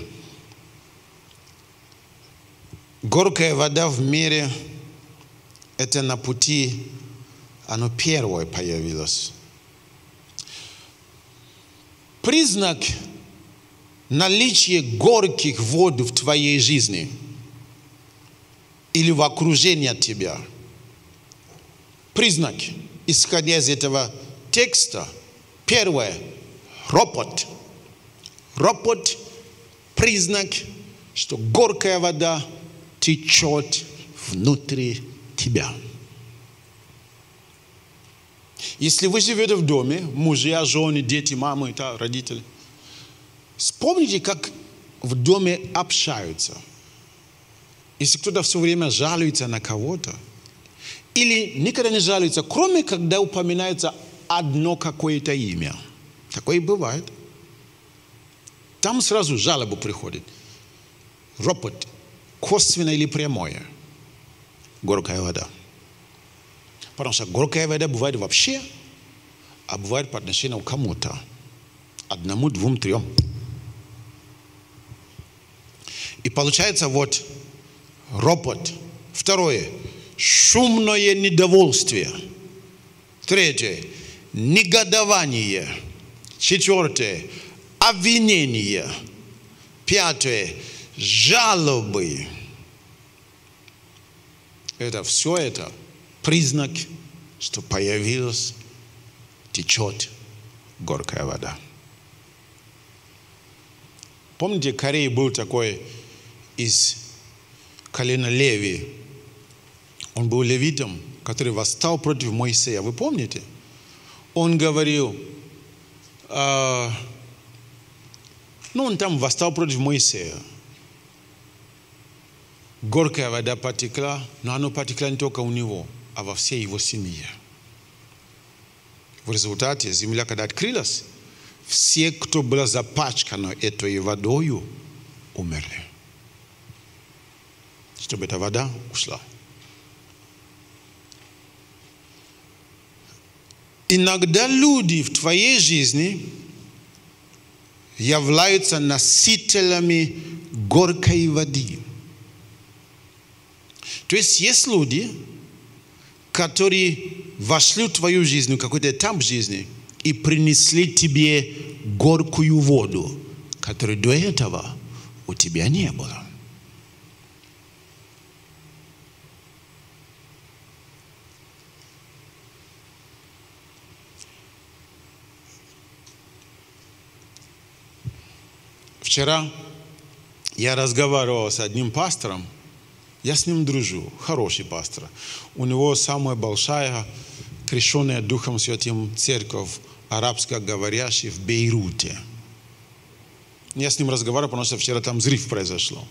Горькая вода в мире – это на пути, оно первое появилось. Признак наличия горьких вод в твоей жизни или в окружении от тебя. Признак, исходя из этого текста, первое – ропот. Ропот – признак, что горькая вода течет внутри тебя. Если вы живете в доме, мужья, жены, дети, мамы, да, родители, вспомните, как в доме общаются. Если кто-то все время жалуется на кого-то, или никогда не жалуется, кроме когда упоминается одно какое-то имя. Такое бывает. Там сразу жалоба приходит. Ропот. Косвенное или прямое. Горькая вода. Потому что горькая вода бывает вообще, а бывает по отношению к кому-то. Одному, двум, трем. И получается вот ропот. Второе. Шумное недовольствие. Третье. Негодование. Четвертое. Обвинение. Пятое. Жалобы. Это все это признак, что появилась, течет горькая вода. Помните, Корей был такой из колена Леви. Он был левитом, который восстал против Моисея. Вы помните? Он говорил, э, ну он там восстал против Моисея. Горькая вода потекла, но она потекла не только у него, а во всей его семье. В результате земля, когда открылась, все, кто был запачкан этой водой, умерли. Чтобы эта вода ушла. Иногда люди в твоей жизни являются носителями горькой воды. То есть есть люди, которые вошли в твою жизнь, в какой-то этап жизни, и принесли тебе горькую воду, которой до этого у тебя не было. Вчера я разговаривал с одним пастором, я с ним дружу, хороший пастор. У него самая большая крещенная Духом Святым церковь, арабскоговорящая в Бейруте. Я с ним разговаривал, потому что вчера там взрыв произошел.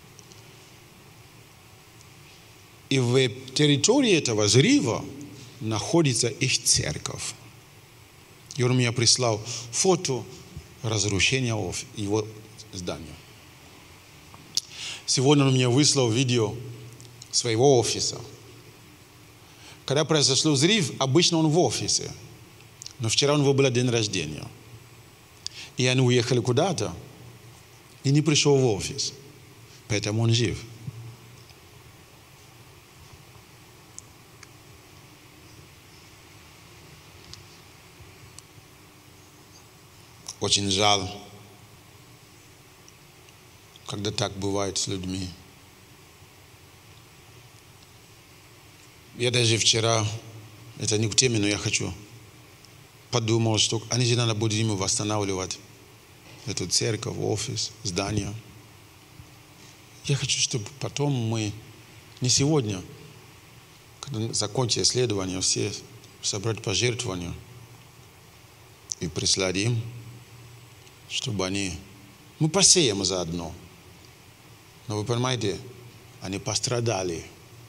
И в территории этого взрыва находится их церковь. И он мне прислал фото разрушения его здания. Сегодня он мне выслал видео своего офиса. Когда произошел взрыв, обычно он в офисе. Но вчера у него был день рождения. И они уехали куда-то, и не пришел в офис. Поэтому он жив. Очень жаль, когда так бывает с людьми. Я даже вчера, это не к теме, но я хочу, подумал, что они же надо будет ему восстанавливать эту церковь, офис, здание. Я хочу, чтобы потом мы, не сегодня, когда закончим исследование, все собрать пожертвования и прислать им, чтобы они, мы посеем заодно. Но вы понимаете, они пострадали.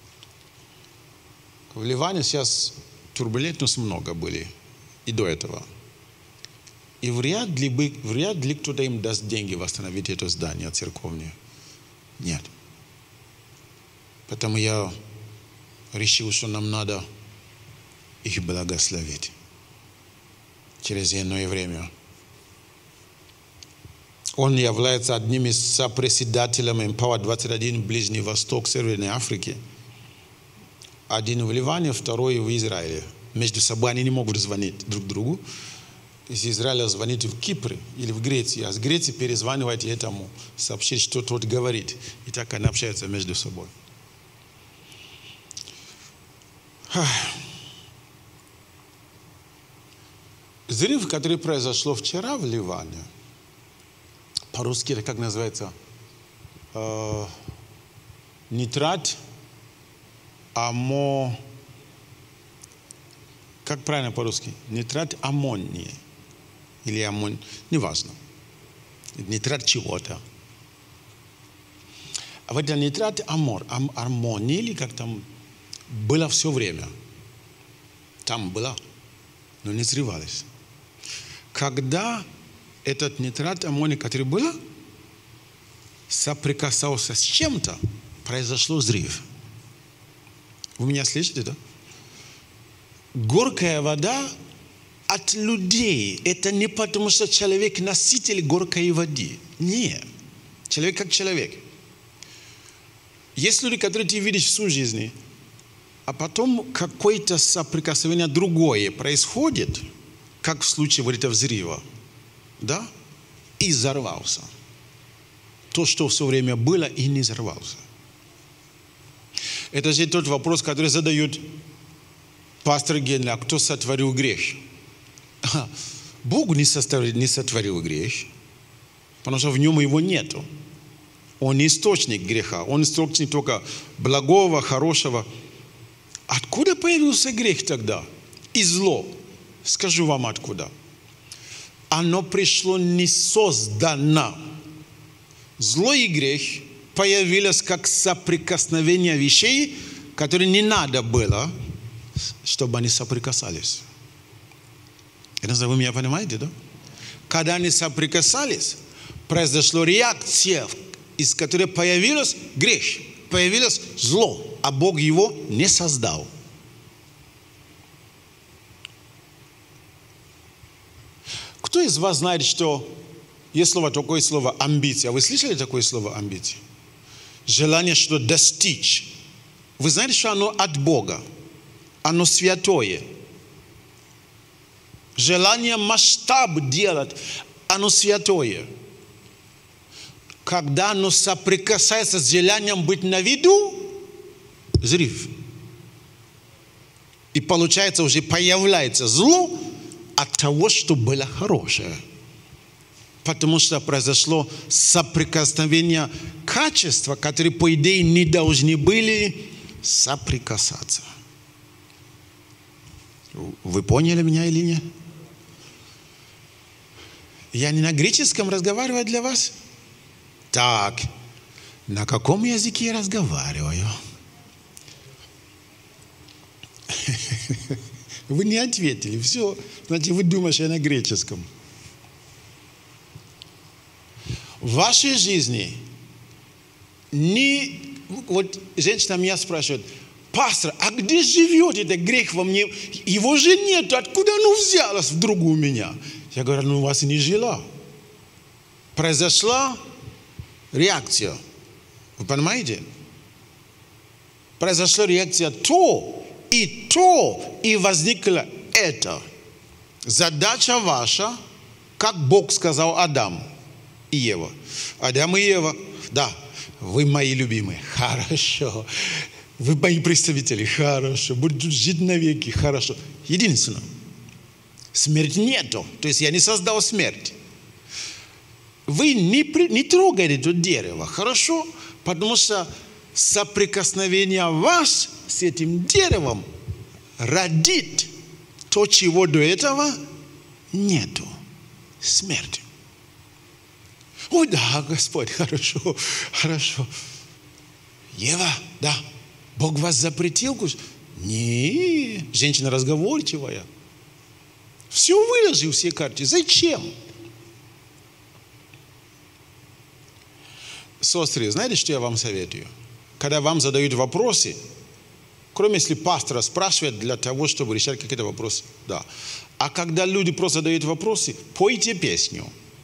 В Ливане сейчас турбулентность много были и до этого. И вряд ли, бы, вряд ли кто-то им даст деньги восстановить это здание церковное. Нет. Поэтому я решил, что нам надо их благословить через иное время. Он является одним из сопредседателей Empower двадцать один Ближний Восток, Северной Африки. Один в Ливане, второй в Израиле. Между собой они не могут звонить друг другу. Из Израиля звонит в Кипр или в Греции, а с Греции перезванивает этому, сообщить, что тот говорит. И так они общаются между собой. Взрыв, который произошел вчера в Ливане, по-русски это как называется? Э, нитрат, амо... Как правильно по-русски? Нитрат аммония. Или аммон... Неважно. Нитрат чего-то. А вот это нитрат амор, ам, аммония, или как там, было все время. Там было, но не взрывалось. Когда этот нитрат аммония, который был, соприкасался с чем-то, произошел взрыв. Вы меня слышите, да? Горькая вода от людей. Это не потому, что человек носитель горькой воды. Нет. Человек как человек. Есть люди, которые ты видишь всю жизнь, а потом какое-то соприкосновение другое происходит, как в случае вот этого взрыва. Да? И взорвался. То, что все время было, и не взорвался. Это же тот вопрос, который задают пастор Генри, а кто сотворил грех? Бог не сотворил, не сотворил грех, потому что в нем его нету. Он не источник греха, он источник только благого, хорошего. Откуда появился грех тогда? И зло. Скажу вам откуда. Оно пришло не создано. Зло и грех появилось как соприкосновение вещей, которые не надо было, чтобы они соприкасались. Это вы меня понимаете, да? Когда они соприкасались, произошла реакция, из которой появилась грех, появилось зло, а Бог его не создал. Кто из вас знает, что есть слово, такое слово амбиция? Вы слышали такое слово амбиция? Желание что-то достичь. Вы знаете, что оно от Бога. оно святое. Желание масштаб делать, оно святое. Когда оно соприкасается с желанием быть на виду, взрыв. И получается, уже появляется зло от того, что было хорошее. Потому что произошло соприкосновение качества, которые, по идее, не должны были соприкасаться. Вы поняли меня или нет? Я не на греческом разговариваю для вас? Так, на каком языке я разговариваю? Вы не ответили. Все, значит, вы думаете, я на греческом. В вашей жизни не... Вот женщина меня спрашивает: пастор, а где живет этот грех во мне? Его же нет. Откуда оно взялось вдруг у меня? Я говорю: ну у вас и не жила. Произошла реакция. Вы понимаете? Произошла реакция то, и то, и возникло это. Задача ваша, как Бог сказал Адаму и Ева. Адам и Ева, да, вы мои любимые, хорошо. Вы мои представители, хорошо. Будут жить навеки, хорошо. Единственное, смерти нету. То есть я не создал смерть. Вы не, не трогаете это дерево, хорошо? Потому что соприкосновение вас с этим деревом родит то, чего до этого нету. Смерть. О, да, Господь, хорошо, хорошо. Ева, да, Бог вас запретил кушать? Не, женщина разговорчивая. Все выложил, все карты. Зачем? Сестры, знаете, что я вам советую? Когда вам задают вопросы, кроме если пастора спрашивает для того, чтобы решать какие-то вопросы, да. А когда люди просто задают вопросы, пойте песню.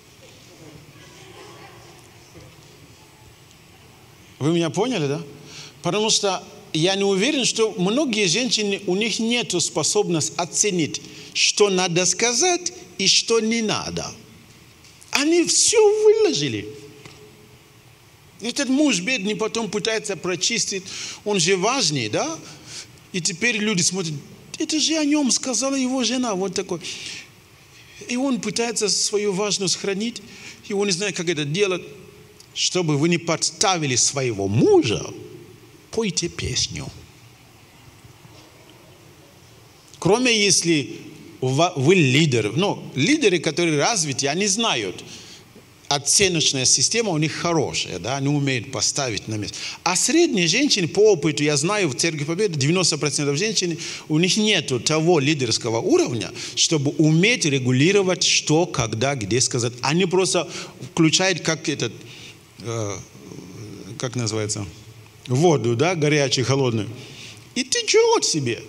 Вы меня поняли, да? Потому что я не уверен, что многие женщины, у них нет способности оценить, что надо сказать и что не надо. Они все выложили. Этот муж бедный потом пытается прочистить, он же важный, да? И теперь люди смотрят: это же о нем сказала его жена, вот такой. И он пытается свою важность хранить, и он не знает, как это делать. Чтобы вы не подставили своего мужа, пойте песню. Кроме если вы лидер. Ну, лидеры, которые развиты, они знают, оценочная система у них хорошая, да, они умеют поставить на место. А средние женщины, по опыту, я знаю, в Церкви Победы девяносто процентов женщин, у них нет того лидерского уровня, чтобы уметь регулировать, что, когда, где сказать. Они просто включают как этот... как называется, воду, да, горячую, холодную, и течет себе.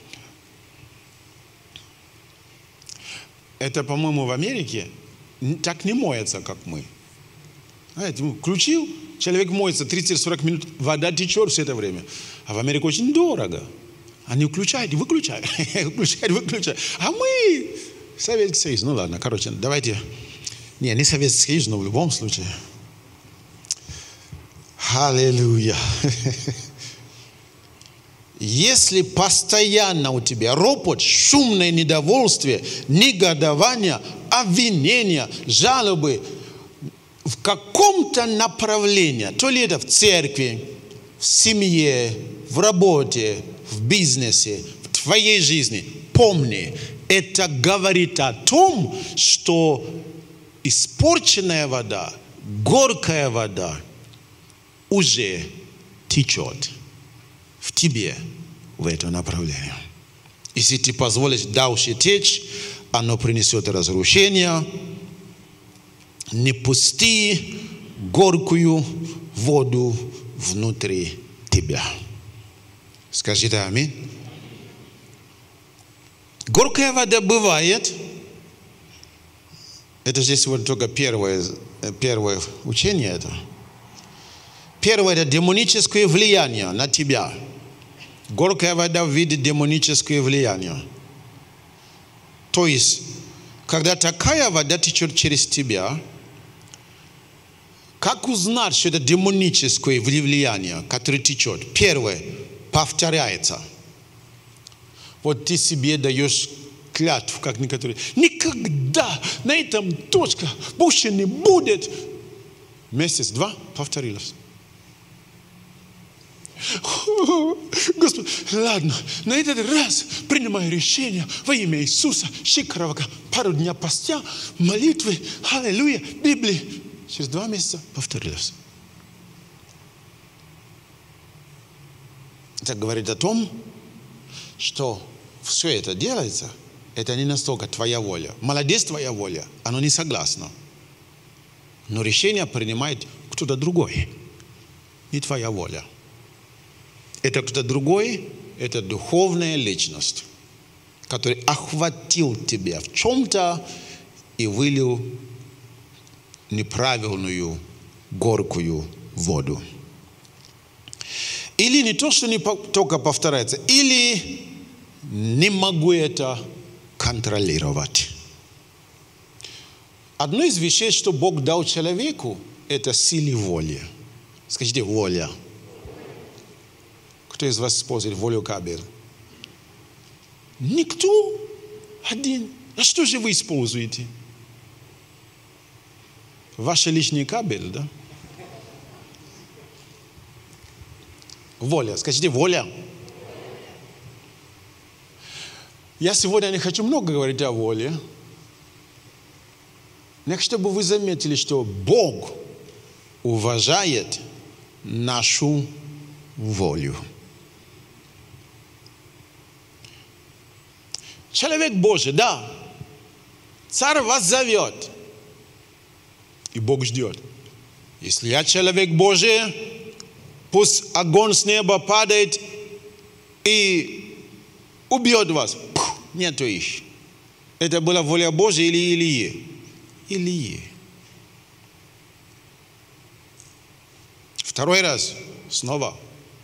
Это, по-моему, в Америке так не моется, как мы. Знаете, включил, человек моется тридцать-сорок минут, вода течет все это время. А в Америке очень дорого. Они включают и выключают, включают, выключают. А мы, Советский Союз, ну ладно, короче, давайте, не, не Советский Союз, но в любом случае. Аллилуйя. Если постоянно у тебя ропот, шумное недовольствие, негодование, обвинения, жалобы в каком-то направлении, то ли это в церкви, в семье, в работе, в бизнесе, в твоей жизни, помни, это говорит о том, что испорченная вода, горькая вода уже течет в тебе в это направление. Если ты позволишь дальше течь, оно принесет разрушение. Не пусти горькую воду внутри тебя. Скажите аминь. Горькая вода бывает. Это здесь вот только первое, первое учение это. Первое – это демоническое влияние на тебя. Горькая вода в виде демонического влияния. То есть, когда такая вода течет через тебя, как узнать, что это демоническое влияние, которое течет? Первое, повторяется. Вот ты себе даешь клятву, как некоторые. Никогда на этом точка больше не будет. Месяц, два, повторилось. Господи, ладно, на этот раз принимаю решение во имя Иисуса, Щикарова, пару дней постя, молитвы, аллилуйя, Библии. Через два месяца повторилось. Это говорит о том, что все это делается, это не настолько твоя воля. Молодец твоя воля, оно не согласно. Но решение принимает кто-то другой, не твоя воля. Это кто-то другой, это духовная личность, который охватил тебя в чем-то и вылил неправильную, горькую воду. Или не то, что не только повторяется, или не могу это контролировать. Одно из вещей, что Бог дал человеку, это сила воли. Скажите, воля. Кто из вас использует волю кабель? Никто. Один. А что же вы используете? Ваш личный кабель, да? Воля. Скажите, воля. Я сегодня не хочу много говорить о воле. Но я хочу, чтобы вы заметили, что Бог уважает нашу волю. Человек Божий, да. Царь вас зовет. И Бог ждет. Если я человек Божий, пусть огонь с неба падает и убьет вас. Пух, нету их. Это была воля Божья или Илии? Илии. Второй раз. Снова.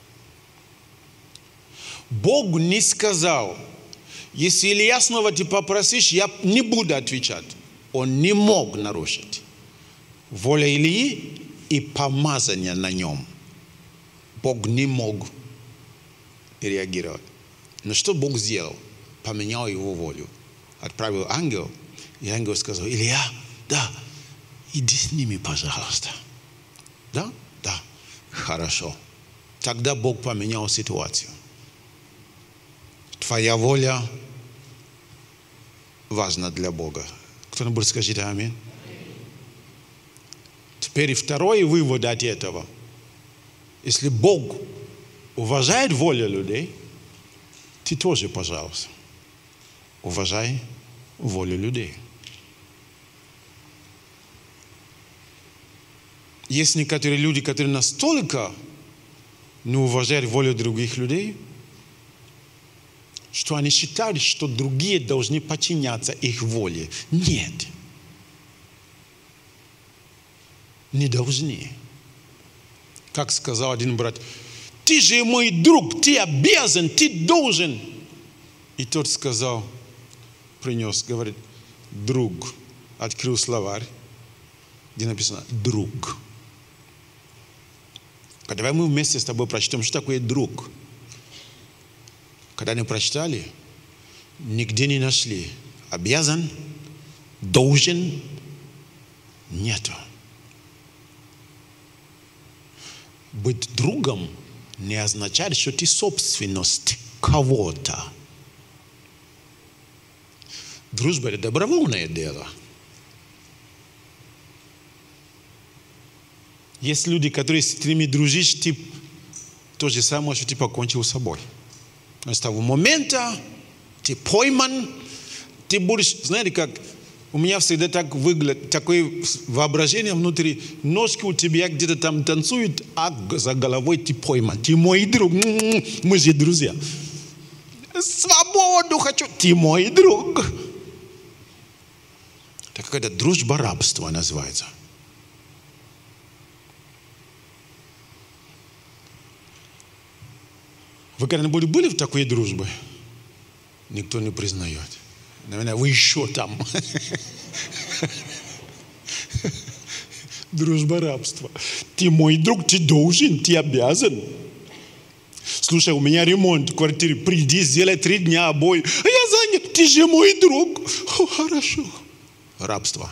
Бог не сказал, если Илья снова ты попросишь, я не буду отвечать. Он не мог нарушить. Воля Илии и помазание на нем. Бог не мог реагировать. Но что Бог сделал? Поменял его волю. Отправил ангел, и ангел сказал, Илья, да, иди с ними, пожалуйста. Да? Да. Хорошо. Тогда Бог поменял ситуацию. Твоя воля важна для Бога. Кто-нибудь скажет аминь. Теперь второй вывод от этого. Если Бог уважает волю людей, ты тоже, пожалуйста, уважай волю людей. Есть некоторые люди, которые настолько не уважают волю других людей, что они считают, что другие должны подчиняться их воле. Нет. Не должны. Как сказал один брат, ты же мой друг, ты обязан, ты должен. И тот сказал, принес, говорит, друг. Открыл словарь, где написано друг. Давай мы вместе с тобой прочтем, что такое друг. Когда они прочитали, нигде не нашли. Обязан, должен, нету. Быть другом не означает, что ты собственность кого-то. Дружба – это добровольное дело. Есть люди, которые с которыми дружишь, ты то же самое, что ты покончил с собой. С того момента ты пойман, ты будешь, знаете, как у меня всегда так выглядит, такое воображение внутри, ножки у тебя где-то там танцуют, а за головой ты пойман. Ты мой друг, мы же друзья. Свободу хочу, ты мой друг. Это какая-то дружба рабства называется. Вы когда-нибудь были в такой дружбе? Никто не признает. Наверное, вы еще там. Дружба рабства. Ты мой друг, ты должен, ты обязан. Слушай, у меня ремонт в квартире. Приди, сделай три дня обои. А я занят, ты же мой друг. О, хорошо. Рабство.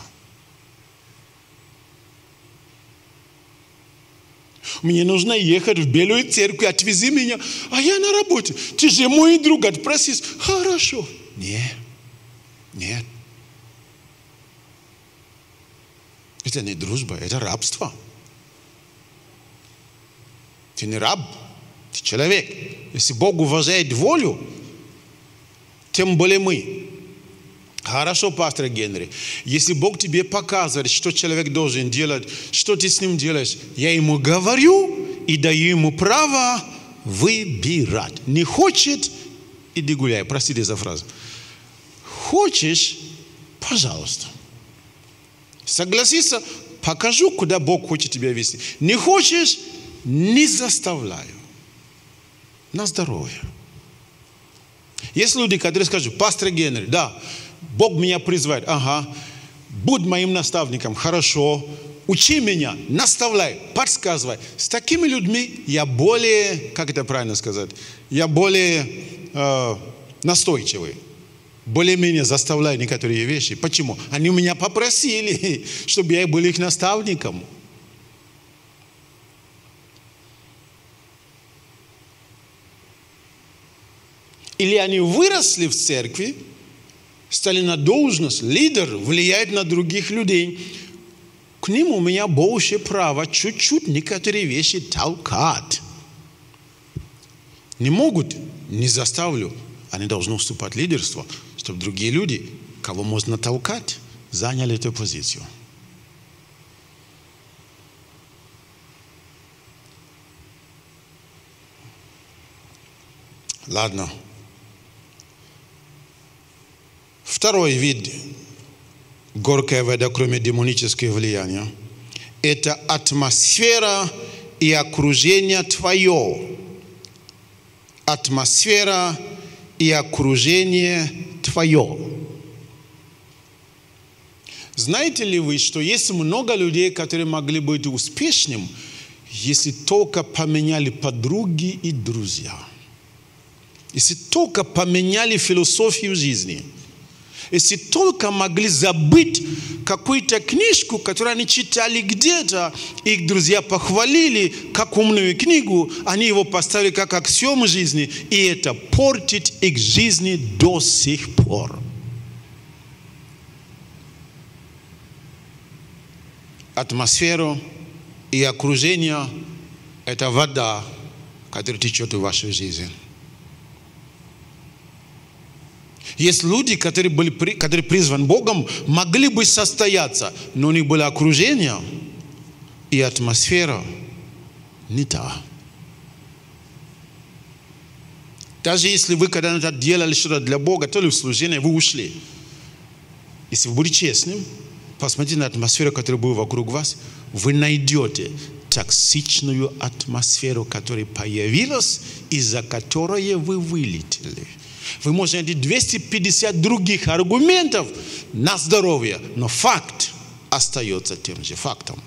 Мне нужно ехать в Белую церковь, отвези меня. А я на работе. Ты же мой друг, отпросись. Хорошо. Нет. Нет. Это не дружба, это рабство. Ты не раб, ты человек. Если Бог уважает волю, тем более мы. Хорошо, пастор Генри. Если Бог тебе показывает, что человек должен делать, что ты с ним делаешь, я ему говорю и даю ему право выбирать. Не хочет, иди гуляй. Простите за фразу. Хочешь, пожалуйста. Согласиться, покажу, куда Бог хочет тебя вести. Не хочешь, не заставляю. На здоровье. Есть люди, которые скажут: пастор Генри, да, Бог меня призывает. Ага, будь моим наставником, хорошо. Учи меня, наставляй, подсказывай. С такими людьми я более, как это правильно сказать, я более э, настойчивый. Более-менее заставляю некоторые вещи. Почему? Они меня попросили, чтобы я был их наставником. Или они выросли в церкви, стали на должность, лидер, влияет на других людей. К ним у меня больше права чуть-чуть некоторые вещи толкать. Не могут, не заставлю. Они должны уступать лидерство, чтобы другие люди, кого можно толкать, заняли эту позицию. Ладно. Второй вид горькой воды, кроме демонического влияния, это атмосфера и окружение твое. Атмосфера и окружение твое. Знаете ли вы, что есть много людей, которые могли быть успешными, если только поменяли подруги и друзья? Если только поменяли философию жизни. Если только могли забыть какую-то книжку, которую они читали где-то, их друзья похвалили как умную книгу, они его поставили как аксиому жизни, и это портит их жизни до сих пор. Атмосфера и окружение – это вода, которая течет в вашей жизни. Есть люди, которые, были, которые призваны Богом, могли бы состояться, но у них было окружение и атмосфера не та. Даже если вы когда-то делали что-то для Бога, то ли в служении, вы ушли. Если вы будете честным, посмотрите на атмосферу, которая была вокруг вас, вы найдете токсичную атмосферу, которая появилась, из-за которой вы вылетели. Вы можете найти двести пятьдесят других аргументов на здоровье, но факт остается тем же фактом.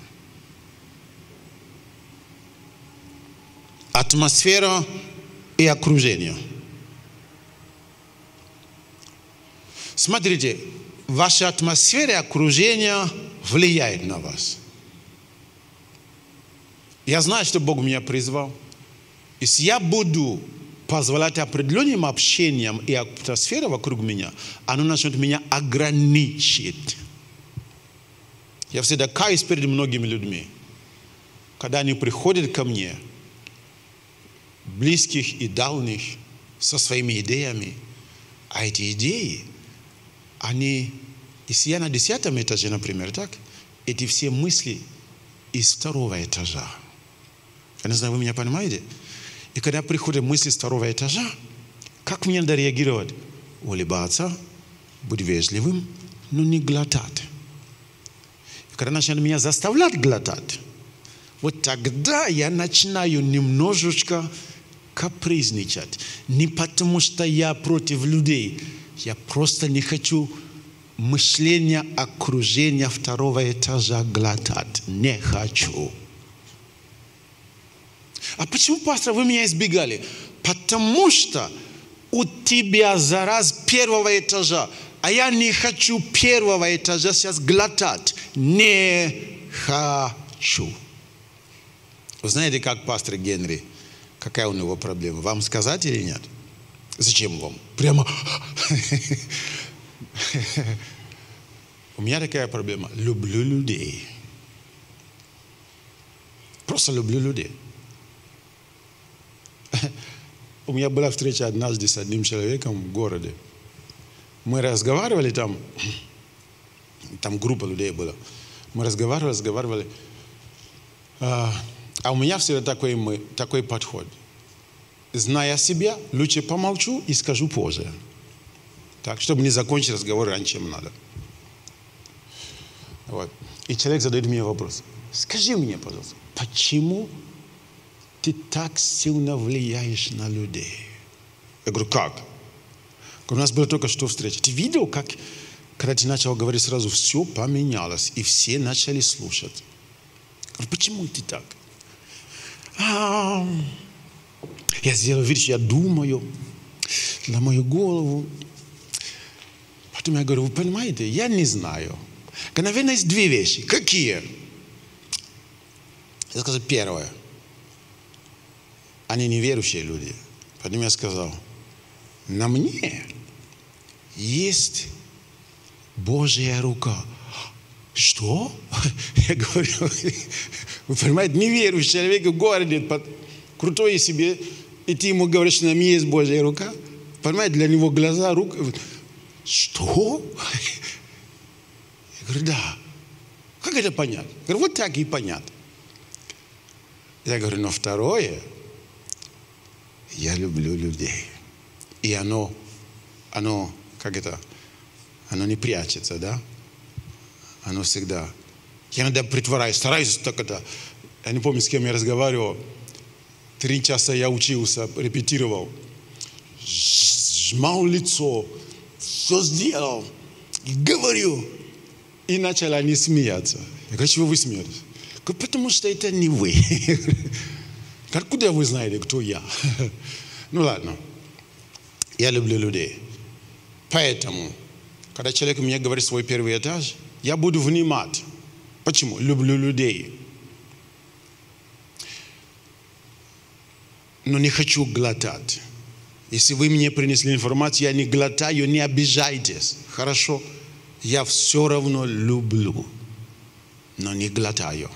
Атмосфера и окружение. Смотрите, ваша атмосфера и окружение влияет на вас. Я знаю, что Бог меня призвал. Если я буду позволять определенным общением и атмосфере вокруг меня, оно начнет меня ограничить. Я всегда каюсь перед многими людьми, когда они приходят ко мне, близких и дальних, со своими идеями. А эти идеи, они, если я на десятом этаже, например, так, эти все мысли из второго этажа. Я не знаю, вы меня понимаете? И когда приходят мысли с второго этажа, как мне надо реагировать? Улыбаться, быть вежливым, но не глотать. И когда начинают меня заставлять глотать, вот тогда я начинаю немножечко капризничать. Не потому, что я против людей. Я просто не хочу мышления окружения второго этажа глотать. Не хочу. А почему, пастор, вы меня избегали? Потому что у тебя зараз первого этажа, а я не хочу первого этажа сейчас глотать. Не хочу. Вы знаете, как пастор Генри, какая у него проблема? Вам сказать или нет? Зачем вам? Прямо... У меня такая проблема. Люблю людей. Просто люблю людей. У меня была встреча однажды с одним человеком в городе. Мы разговаривали там, там группа людей была. Мы разговаривали, разговаривали. А, а у меня всегда такой, мы, такой подход. Зная себя, лучше помолчу и скажу позже. Так, чтобы не закончить разговор раньше, чем надо. Вот. И человек задает мне вопрос. Скажи мне, пожалуйста, почему ты так сильно влияешь на людей? Я говорю, как? У нас была только что встреча. Ты видел, как, когда ты начал говорить, сразу все поменялось, и все начали слушать. Я говорю, почему ты так? А, я сделал вид, что я думаю на мою голову. Потом я говорю, вы понимаете, я не знаю. Наверное, есть две вещи. Какие? Я сказал, первое. Они неверующие люди. Потом я сказал, на мне есть Божья рука. Что? Я говорю, вы понимаете, неверующий человек в городе, под крутой себе, и ты ему говоришь, что на мне есть Божья рука. Понимаете, для него глаза, рука. Что? Я говорю, да. Как это понятно? Я говорю, вот так и понятно. Я говорю, но второе, я люблю людей. И оно, оно, как это, оно не прячется, да? Оно всегда. Я иногда притворяюсь, стараюсь так это. Я не помню, с кем я разговаривал. Три часа я учился, репетировал. Сжимал лицо, все сделал. И говорю. И начали они смеяться. Я говорю, чего вы смеетесь? Говорю, потому что это не вы. Откуда вы знаете, кто я? Ну ладно. Я люблю людей. Поэтому, когда человек мне говорит свой первый этаж, я буду внимать. Почему? Люблю людей. Но не хочу глотать. Если вы мне принесли информацию, я не глотаю, не обижайтесь. Хорошо? Я все равно люблю, но не глотаю.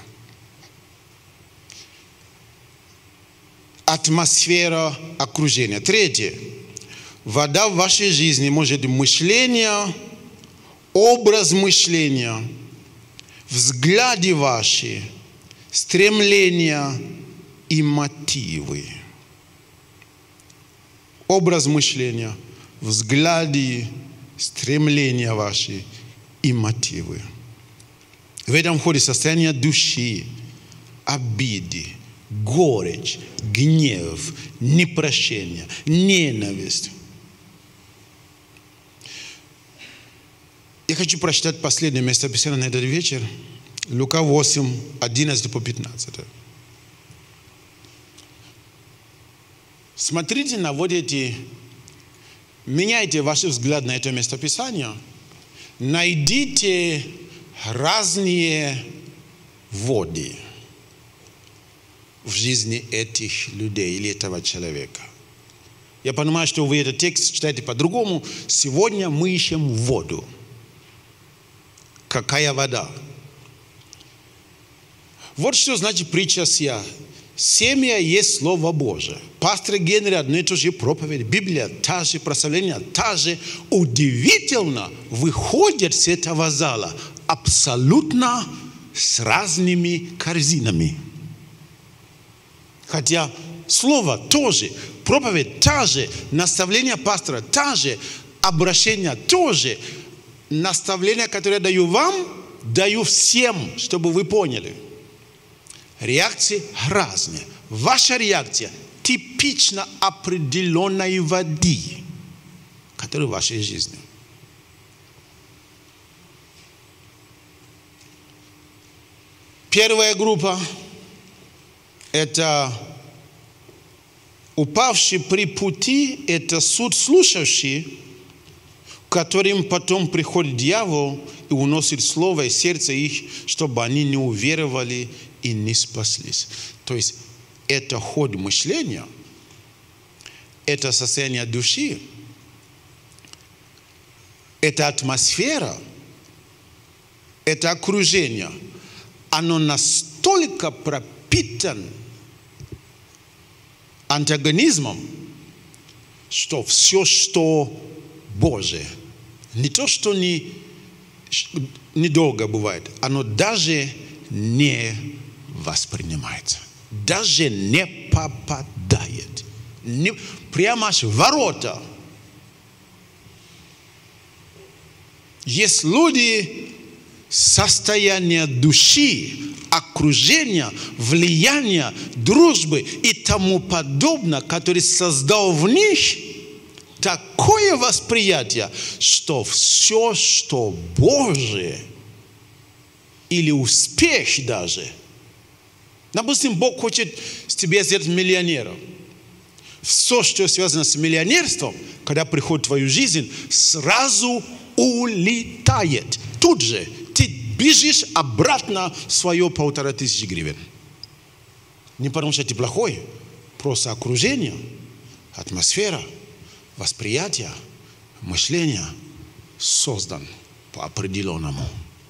Атмосфера окружения. Третье. Вода в вашей жизни может быть мышление, образ мышления, взгляды ваши, стремления и мотивы. Образ мышления, взгляды, стремления ваши и мотивы. В этом входит состояние души, обиды, горечь, гнев, непрощение, ненависть. Я хочу прочитать последнее местописание на этот вечер. Лука восемь, одиннадцать по пятнадцать. Смотрите на вот эти, меняйте ваш взгляд на это местописание, найдите разные воды в жизни этих людей или этого человека. Я понимаю, что вы этот текст читаете по-другому. Сегодня мы ищем воду. Какая вода? Вот что значит притча сия. Семя есть Слово Божие. Пастор Генри одно и то же проповедь. Библия та же, прославление та же. Удивительно выходят с этого зала абсолютно с разными корзинами. Хотя слово тоже, проповедь та же, наставление пастора та же, обращение тоже. Наставление, которое я даю вам, даю всем, чтобы вы поняли. Реакции разные. Ваша реакция типично определенной воды, которая в вашей жизни. Первая группа – это упавший при пути, это суд слушающий, которым потом приходит дьявол и уносит слово из сердца их, чтобы они не уверовали и не спаслись. То есть это ход мышления, это состояние души, это атмосфера, это окружение. Оно настолько пропитано антагонизмом, что все, что Божие, не то, что не, недолго бывает, оно даже не воспринимается, даже не попадает. Не, прямо аж в ворота. Есть люди, состояние души, окружения, влияния, дружбы и тому подобное, который создал в них такое восприятие, что все, что Божие, или успех даже, допустим, Бог хочет с тебя сделать миллионером. Все, что связано с миллионерством, когда приходит в твою жизнь, сразу улетает. Тут же ты бежишь обратно в свое полтора тысячи гривен. Не потому что ты плохой, просто окружение, атмосфера, восприятие, мышление создан по определенному.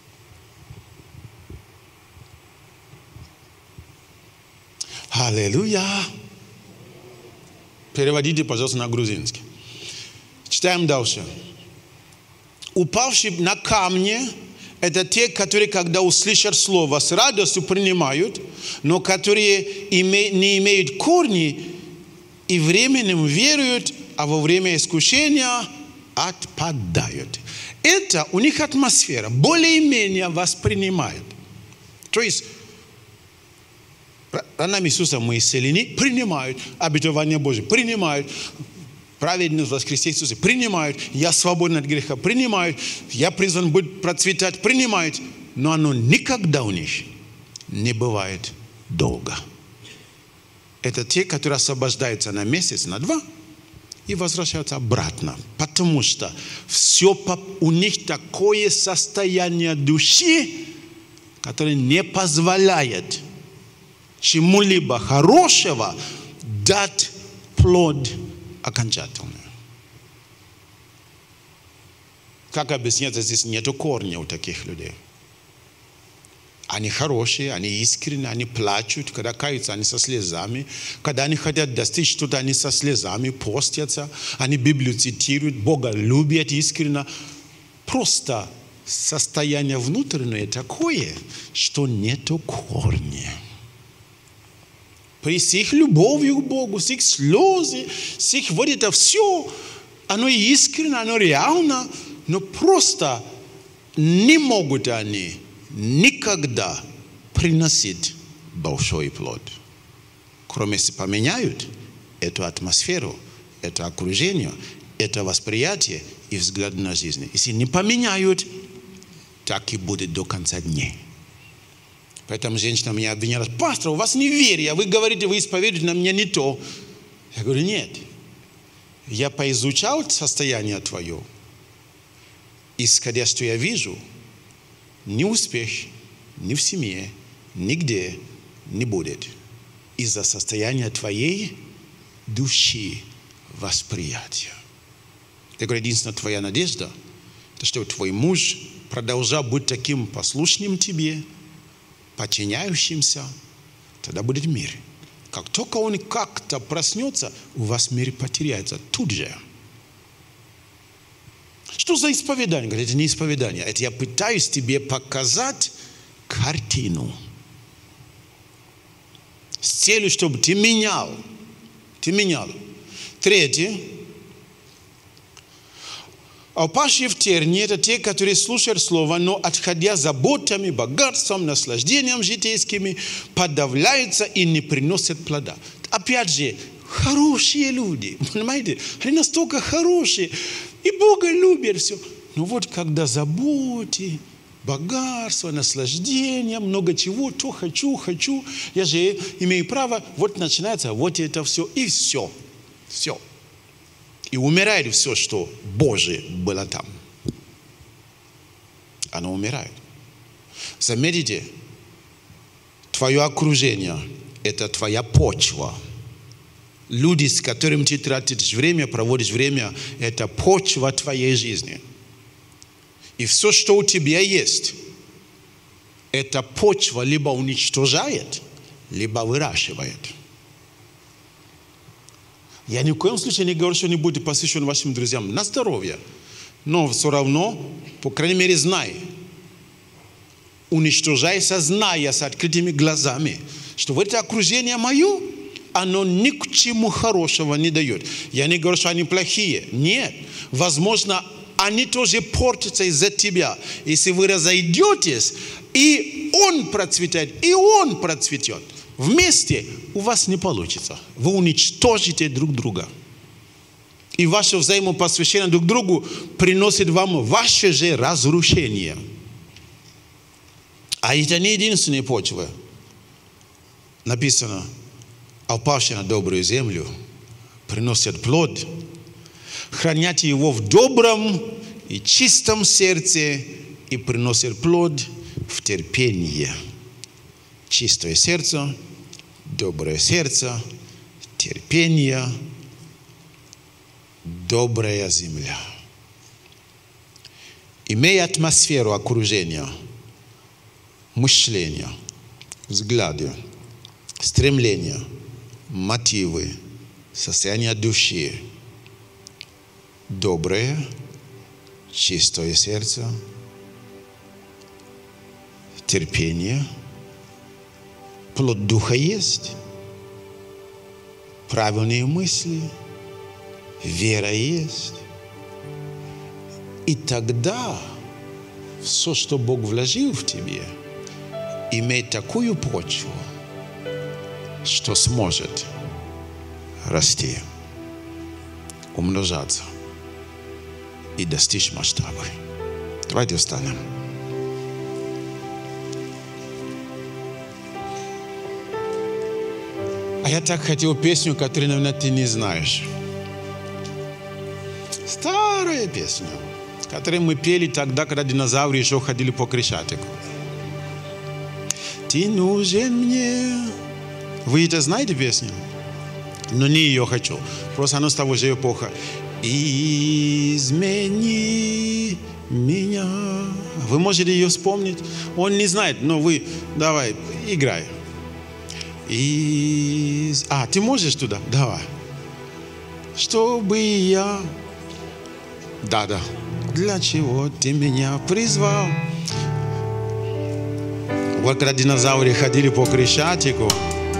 Аллилуйя! Переводите, пожалуйста, на грузинский. Читаем дальше. Упавшие на камни – это те, которые, когда услышат слово, с радостью принимают, но которые не имеют корни и временем веруют, а во время искушения отпадают. Это у них атмосфера, более-менее воспринимают. То есть, ранами Иисуса мы исцелены, принимают обетование Божие, принимают праведность воскресения Иисуса, принимают, я свободен от греха, принимают, я призван быть процветать, принимают, но оно никогда у них не бывает долго. Это те, которые освобождаются на месяц, на два и возвращаются обратно, потому что все у них такое состояние души, которое не позволяет чему-либо хорошего дать плод окончательно. Как объясняется, здесь нету корня у таких людей. Они хорошие, они искренние, они плачут, когда каются, они со слезами. Когда они хотят достичь что-то, они со слезами постятся, они Библию цитируют, Бога любят искренне. Просто состояние внутреннее такое, что нету корня. При их любовью к Богу, с их слезы, с их вот это все, оно искренне, оно реально, но просто не могут они никогда приносить большой плод. Кроме если поменяют эту атмосферу, это окружение, это восприятие и взгляд на жизнь. Если не поменяют, так и будет до конца дней. Поэтому женщина меня обвиняла: пастор, у вас неверие, вы говорите, вы исповедуете на меня не то. Я говорю: нет, я поизучал состояние твое, исходя, что я вижу, ни успех, ни в семье, нигде не будет из-за состояния твоей души, восприятия. Я говорю, единственная твоя надежда, это что твой муж продолжал быть таким послушным тебе, подчиняющимся, тогда будет мир. Как только он как-то проснется, у вас мир потеряется тут же. Что за исповедание? Говорит, это не исповедание. Это я пытаюсь тебе показать картину. С целью, чтобы ты менял. Ты менял. Третье. А упавшие в тернии – это те, которые слушают слово, но, отходя заботами, богатством, наслаждением житейскими, подавляются и не приносят плода. Опять же, хорошие люди, понимаете? Они настолько хорошие, и Бога любят, все. Но вот когда заботы, богатство, наслаждение, много чего, то хочу, хочу, я же имею право, вот начинается вот это все, и все, все. И умирает все, что Божие было там. Оно умирает. Заметьте, твое окружение – это твоя почва. Люди, с которыми ты тратишь время, проводишь время – это почва твоей жизни. И все, что у тебя есть, эта почва либо уничтожает, либо выращивает. Я ни в коем случае не говорю, что не будет посвящен вашим друзьям на здоровье. Но все равно, по крайней мере, знай. Уничтожайся, зная с открытыми глазами, что в это окружение мое, оно ни к чему хорошего не дает. Я не говорю, что они плохие. Нет. Возможно, они тоже портятся из-за тебя. Если вы разойдетесь, и он процветает, и он процветет. Вместе у вас не получится. Вы уничтожите друг друга. И ваше взаимопосвящение друг другу приносит вам ваше же разрушение. А это не единственная почва. Написано, а упавшие на добрую землю приносят плод. Хранят его в добром и чистом сердце и приносят плод в терпении. Чистое сердце, доброе сердце, терпение, добрая земля. Имея атмосферу окружения, мышления, взгляды, стремления, мотивы, состояние души, доброе, чистое сердце, терпение, плод духа есть, правильные мысли, вера есть. И тогда все, что Бог вложил в тебе, имеет такую почву, что сможет расти, умножаться и достичь масштаба. Давайте встанем. А я так хотел песню, которую, наверное, ты не знаешь. Старая песня, которую мы пели тогда, когда динозавры еще ходили по Крещатику. Ты нужен мне. Вы это знаете песню? Но не ее хочу. Просто она с того же эпоха. Измени меня. Вы можете ее вспомнить? Он не знает, но вы давай, играй. Из... А, ты можешь туда? Давай. Чтобы я... Да-да. Для чего ты меня призвал? Вот когда динозавры ходили по Крещатику,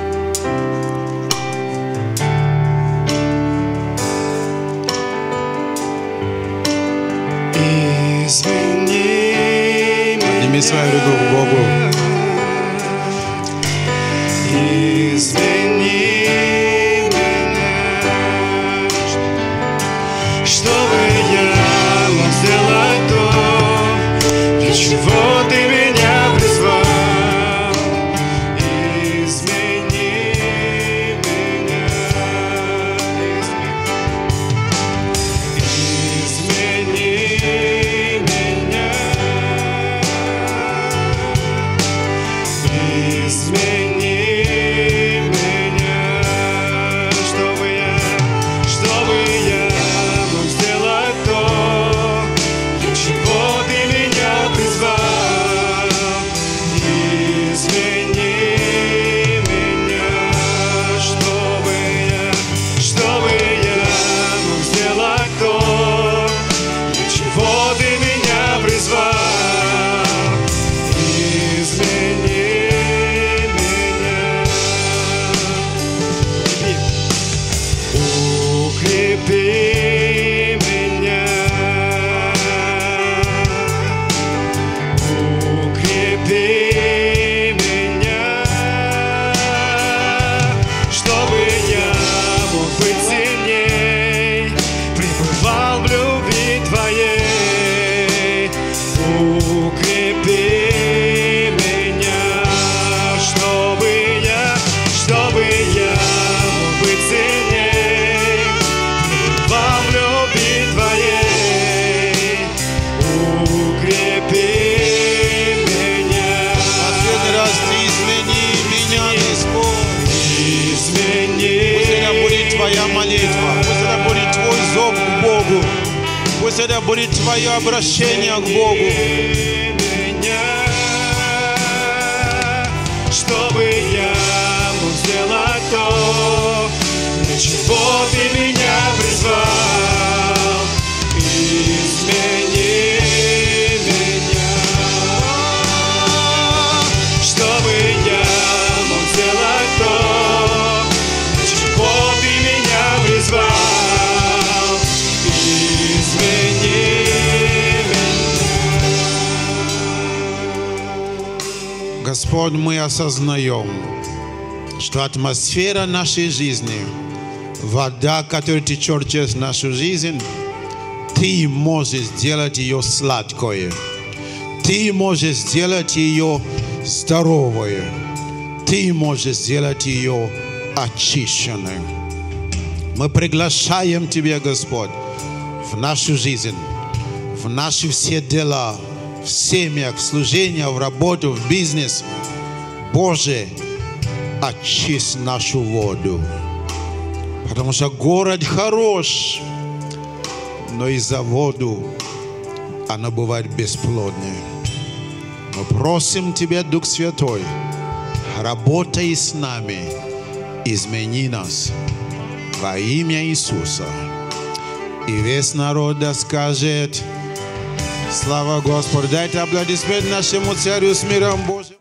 подними свою руку к Богу. Извини меня, чтобы я мог сделать то, для чего ты меня призвал. Измени меня, измени меня. Пусть это будет твое обращение к Богу. Меня, чтобы я мог сделать то, для чего ты меня призвал. Измени меня, чтобы я мог сделать то, для чего ты меня призвал. Измени меня. Господь, мы осознаем, что атмосфера нашей жизни, вода, которая течет через нашу жизнь, Ты можешь сделать ее сладкой. Ты можешь сделать ее здоровой. Ты можешь сделать ее очищенной. Мы приглашаем Тебя, Господь, в нашу жизнь, в наши все дела, в семьях, в служение, в работу, в бизнес. Боже, очисть нашу воду. Потому что город хорош, но из-за воду она бывает бесплодной. Мы просим Тебя, Дух Святой, работай с нами, измени нас во имя Иисуса. И весь народ да скажет: слава Господу. Дайте аплодисмент нашему Царю с миром Божьим.